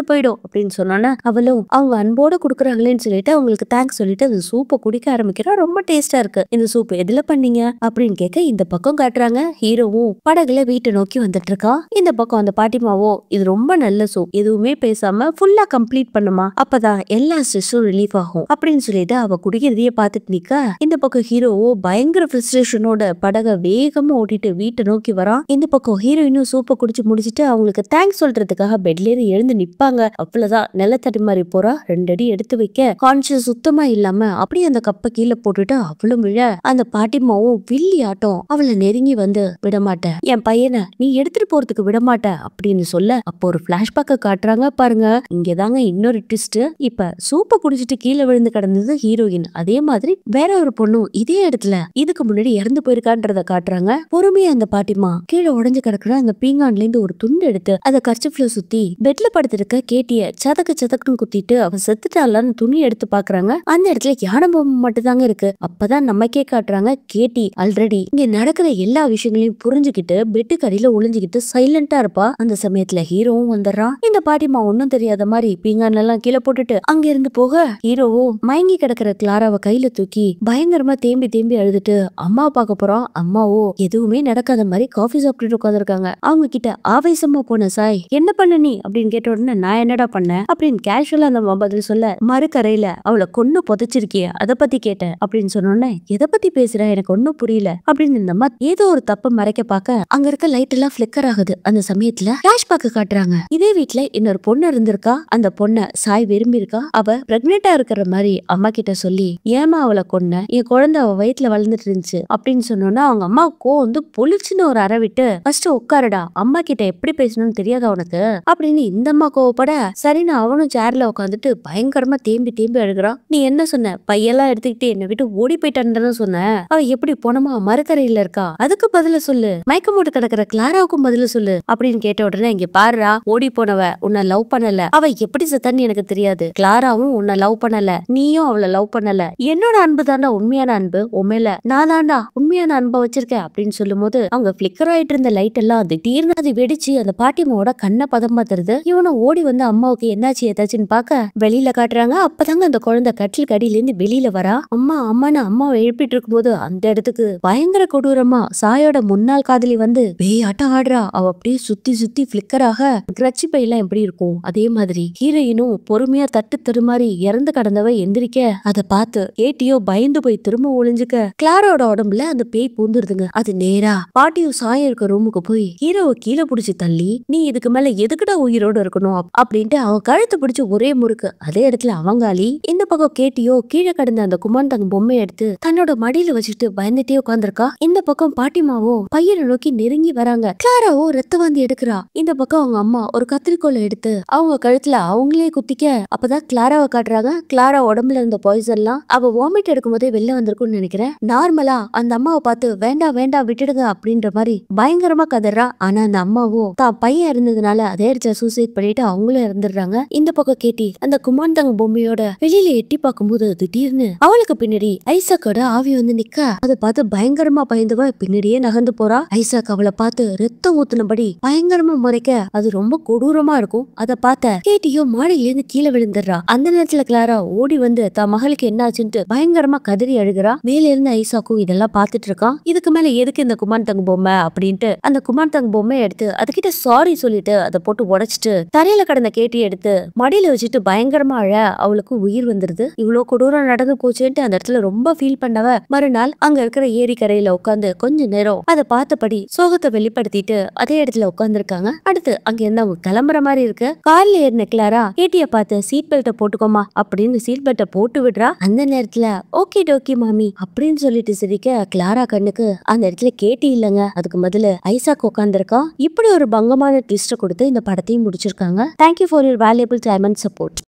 போயிடும் அப்படின்னு சொன்னோன்னா அவளும் அவங்க அன்போட குடுக்குறாங்களேன்னு சொல்லிட்டு அவங்களுக்கு தேங்க்ஸ் சொல்லிட்டு அந்த சூப்பை குடிக்க ஆரம்பிக்கிறா. ரொம்ப டேஸ்டா இருக்கு இந்த சூப், எதுல பண்ணீங்க அப்படின்னு கேட்க இந்த பக்கம் காட்டுறாங்க. ஹீரோவும் படகுல வீட்டை நோக்கி வந்துட்டு இருக்கா. இந்த பக்கம் அந்த பாட்டிமாவோ இது ரொம்ப நல்ல சூப், எதுவுமே பேசாம ஃபுல்லா கம்ப்ளீட் பண்ணுமா, அப்பதான் எல்லா ஸ்ட்ரெஸ்ஸும் ரிலீஃப் ஆகும் அப்படின்னு சொல்லிட்டு அவ குடிக்கிறதையே பார்த்துட்டு நிக்க இந்த பக்கம் ஹீரோவோ பயங்கர ஃப்ரஸ்ட்ரேஷனோட படகை வேகமா ஓட்டிட்டு வீட்டை நோக்கி வரான். இந்த பக்கம் ஹீரோயினும் சூப்பை குடிச்சு முடிச்சிட்டு அவங்களுக்கு தேங்க்ஸ் சொல்றதுக்காக பெட்ல இருந்து எழுந்து நிப்பாங்க. அவ்வளவுதான் நிலத்தடி மாதிரி போறா. 2 அடி எடுத்து வைக்க கான்சியஸ் சுத்தமா இல்லாம அப்படியே அந்த கப்பை கீழே போட்டுட்டு அவளும் விழ அந்த பாட்டிமாவும் வில்லி ஆட்டம் அவளை நெருங்கி வந்து விடமாட்டேன், என் பையனை நீ எடுத்துட்டு போறதுக்கு விடமாட்ட அப்படின்னு சொல்ல அப்போ ஒரு பிளாஷ்பேக்க காட்டுறாங்க பாருங்க. இங்கதாங்க இன்னொரு ட்விஸ்ட். இப்ப சூப்பை குடிச்சிட்டு கீழே விழுந்து கிடந்தது ஹீரோயின், அதே மாதிரி வேற ஒரு பொண்ணும் இதே இடத்துல இதுக்கு முன்னாடி இறந்து போயிருக்கான்றத காட்டுறாங்க. பொறுமையா அந்த பாட்டிமா கீழே உடஞ்சு கிடக்குற அந்த பீங்கான்ல இருந்து ஒரு துண்டு எடுத்து அதை கர்ச்சிப்ல சுத்தி பெட்ல படுத்திருக்க கேட்டிய சதக்கு சதக்குன்னு குத்திட்டு அவ செத்துட்டாளான்னு துணி எடுத்து பாக்குறாங்க. அந்த இடத்துல யானை பொம்மை மட்டும் தாங்க இருக்கு. அப்பதான் நமக்கே காட்டுறாங்க கேட்டி ஆல்ரெடி இங்க நடக்கிற எல்லா விஷயங்களையும் புரிஞ்சுக்கிட்டு பெட்டுக்கு அடியில ஒளிஞ்சுக்கிட்டு சைலண்டா இருப்பா. அந்த சமயத்துல ஹீரோவும் வந்துடுறான். இந்த பாட்டிமா ஒன்னும் தெரியாத மாதிரி பீங்கான் எல்லாம் கீழே போட்டுட்டு அங்க இருந்து போக ஹீரோவும் மயங்கி கிடக்கிற கிளாராவை கையில தூக்கி பயங்கரமா தேம்பி தேம்பி அழுதுட்டு அம்மா பார்க்க போறோம். அம்மாவோ எதுவுமே நடக்காத மாதிரி காஃபி சாப்பிட்டு உட்காந்துருக்காங்க. அவங்க கிட்ட ஆவேசமா போன சாய் என்ன பண்ண நீ அப்படின்னு கேட்ட உடனே நான் என்னடா பண்ணேன் அப்படின்னு கேஷுவலா அந்த பதில் சொல்ல, மறுக்கரையில அவளை கொன்னு புதைச்சிருக்கிய அதை பத்தி கேட்டேன் அப்படின்னு சொன்னோன்னே எதை பத்தி பேசுற எனக்கு ஒன்னும் புரியல அப்படின்னு இந்த ஏதோ ஒரு தப்பு மறைக்க பார்க்க அங்க இருக்க லைட் எல்லாம் பிளிக்கர் ஆகுது. அந்த சமயத்துல பிளாஷ்பேக் காட்டுறாங்க. இதே வீட்டுல இன்னொரு பொண்ணு இருந்திருக்கா. அந்த பொண்ண சாய் விரும்பி இருக்கா. அவ பிரெக்னெண்டா இருக்கிற மாதிரி அம்மா கிட்ட சொல்லி ஏமா அவளை கொன்ன, என் குழந்தை அவ வயித்துல வளர்ந்துட்டு இருந்துச்சு அப்படின்னு சொன்னோன்னா அவங்க அம்மா வந்து பொலிச்சுன்னு ஒரு அறை விட்டு ஃபர்ஸ்ட் உட்காருடா, அம்மா கிட்ட எப்படி பேசணும்னு தெரியாதா உனக்கு அப்படின்னு இந்த அம்மா கோவப்பட சரின்னு அவனும் சேர்ல உட்காந்துட்டு பயங்கரமா தேம்பி தேம்பி அழுகுறான். நீ என்ன சொன்ன, பையெல்லாம் எடுத்துக்கிட்டு என்னை விட்டு ஓடி போயிட்டான்னு சொன்ன, அவ எப்படி போனமா மறுக்கரையில இருக்கா, அதுக்கு பதில சொல்லு, மயக்கம் போட்டு கிடக்குற கிளாராவுக்கும் பதில சொல்லு அப்படின்னு கேட்ட உடனே இங்க பாருடா, ஓடி போனவ உன்னை லவ் பண்ணல, அவ எப்படி செத்தான்னு எனக்கு தெரியாது, கிளாராவும் உன்னை லவ் பண்ணல, நீயும் அவளை லவ் பண்ணல, என்னோட அன்பு தாண்டா உண்மையான அன்பு, உண்மையில நான் தாண்டா உண்மையான அன்பை வச்சிருக்கேன் அப்படின்னு சொல்லும் போது அவங்க பிளிக்கர் ஆயிட்டு இருந்த லைட் எல்லாம் திடீர்னு அது வெடிச்சு அந்த பாட்டிமாவோட கண்ணை பதம் பார்த்துருது. இவனை ஓடி வந்து அம்மாவுக்கு என்னாச்சு ஏதாச்சுன்னு பாக்க வெளியில காட்டுறாங்க. அப்பதாங்க அந்த குழந்தை கட்டில் கடியில இருந்து வெளியில வரா. அம்மா அம்மான்னு அம்மாவை எழுப்பிட்டு இருக்கும் போது அந்த இடத்துக்கு பயங்கர கொடூரமா சாயோட முன்னாள் காதலி வந்து பேயாட்டம் ஆடுறா. அவ அப்படியே சுத்தி சுத்தி பிளிக்கராக கிரச்சி பையெல்லாம் எப்படி இருக்கும் அதே மாதிரி ஹீரோயினும் பொறுமையா தட்டு தருமாறி இறந்து கடந்தவ எந்திரிக்க அதை பார்த்து கேட்டியோ பயந்து போய் திரும்ப ஒளிஞ்சுக்க கிளாரோட உடம்புல அந்த பேய் பூந்துருதுங்க. அது நேரா பாட்டியும் சாயம் இருக்க ரூமுக்கு போய் ஹீரோவை கீழே புடிச்சு தள்ளி நீ இதுக்கு மேல எதுக்குடா உயிரோட இருக்கணும் அப்படின்ட்டு அவன் கழுத்து பிடிச்சு ஒரே முறுக்கு. அதே இடத்துல அவங்காளி இந்த பக்கம் கேட்டியோ கீழே கடந்த அந்த குமான் தங்க பொம்மையை எடுத்து தன்னோட மடியில வச்சுட்டு பயந்துட்டே உட்காந்துருக்கா. இந்த பக்கம் பாட்டிமாவோ பையனை நோக்கி நெருங்கி வராங்க. கிளாராவோ ரத்த வாந்தி எடுக்கிறா. இந்த பக்கம் அவங்க அம்மா ஒரு கத்திரிக்கோலை எடுத்து அவங்க கழுத்துல அவங்களே குத்திக்க அப்பதான் கிளாராவை காட்டுறாங்க. கிளாரா உடம்புல இருந்த பாய்சன்லாம் அவ வாமிட் எடுக்கும் போதே வெளில வந்திருக்கும்னு நினைக்கிறேன். நார்மலா அந்த அம்மாவை பார்த்து வேண்டாம் வேண்டாம் விட்டுடுங்க அப்படின்ற மாதிரி பயங்கரமா கதறா. ஆனா அந்த அம்மாவோ தான் பையன் இருந்ததுனால அதே இடத்துல சூசைட் பண்ணிட்டு அவங்களும் இறந்துடுறாங்க. இந்த பக்கம் கேட்டி அந்த குமான் தங்க பொம்மையோட வெளியில எட்டி பார்க்கும்போது திடீர்னு அவளுக்கு பின்னாடி ஐசாக்கோட ஆவி வந்து நிக்க அதை பார்த்து பயங்கரமா பயந்துவ பின்னாடியே நகர்ந்து போறா. ஐசாக் அவளை பார்த்து ரத்தம் ஊத்துனபடி பயங்கரமா முறைக்க அது ரொம்ப கொடூரமா இருக்கும். அதை பார்த்த கேட்டியோ மாடியில இருந்து கீழே விழுந்துடுறா. அந்த நேரத்துல கிளாரா ஓடி வந்து தான் மகளுக்கு என்னாச்சுன்ட்டு பயங்கரமா கதறி அழுகிறா. மேல இருந்து ஐசாக்கும் இதெல்லாம் பார்த்துட்டு இருக்கான். இதுக்கு மேல எதுக்கு இந்த குமான் தங்க பொம்மை அப்படின்ட்டு அந்த குமான் தங்க பொம்மையை எடுத்து அதுகிட்ட சாரி சொல்லிட்டு அதை போட்டு உடைச்சிட்டு தரையில கடந்த கேட்டியை எடுத்து மடியில வச்சுட்டு பயங்கரமா அழ அவளுக்கு உயிர் வந்துருது. இவ்வளவு கொடூரம் நடந்து போச்சுன்ட்டு அந்த இடத்துல ரொம்ப ஃபீல் பண்ணவ மறுநாள் அங்க இருக்கிற ஏரி கரையில உட்காந்து கொஞ்ச நேரம் அதை பார்த்தபடி சோகத்தை வெளிப்படுத்திட்டு அதே இடத்துல உட்காந்துருக்காங்க. அடுத்து அங்க இருந்து அவங்க கிளம்புற மாதிரி இருக்கு. கார்ல ஏறின கிளாரா கேட்டிய பார்த்து சீட் பெல்ட்டை போட்டுக்கோமா அப்படின்னு சீட் பெல்ட்டை போட்டு விடுறா. அந்த நேரத்துல ஓகே டோக்கி மாமி அப்படின்னு சொல்லிட்டு சிரிக்க கிளாரா கண்ணுக்கு அந்த இடத்துல கேட்டி இல்லங்க, அதுக்கு பதிலு ஐசாக் உட்காந்துருக்கான். இப்படி ஒரு பங்கமான ட்விஸ்ட கொடுத்து இந்த படத்தையும் முடிச்சிருக்காங்க. Thank you for your valuable time and support.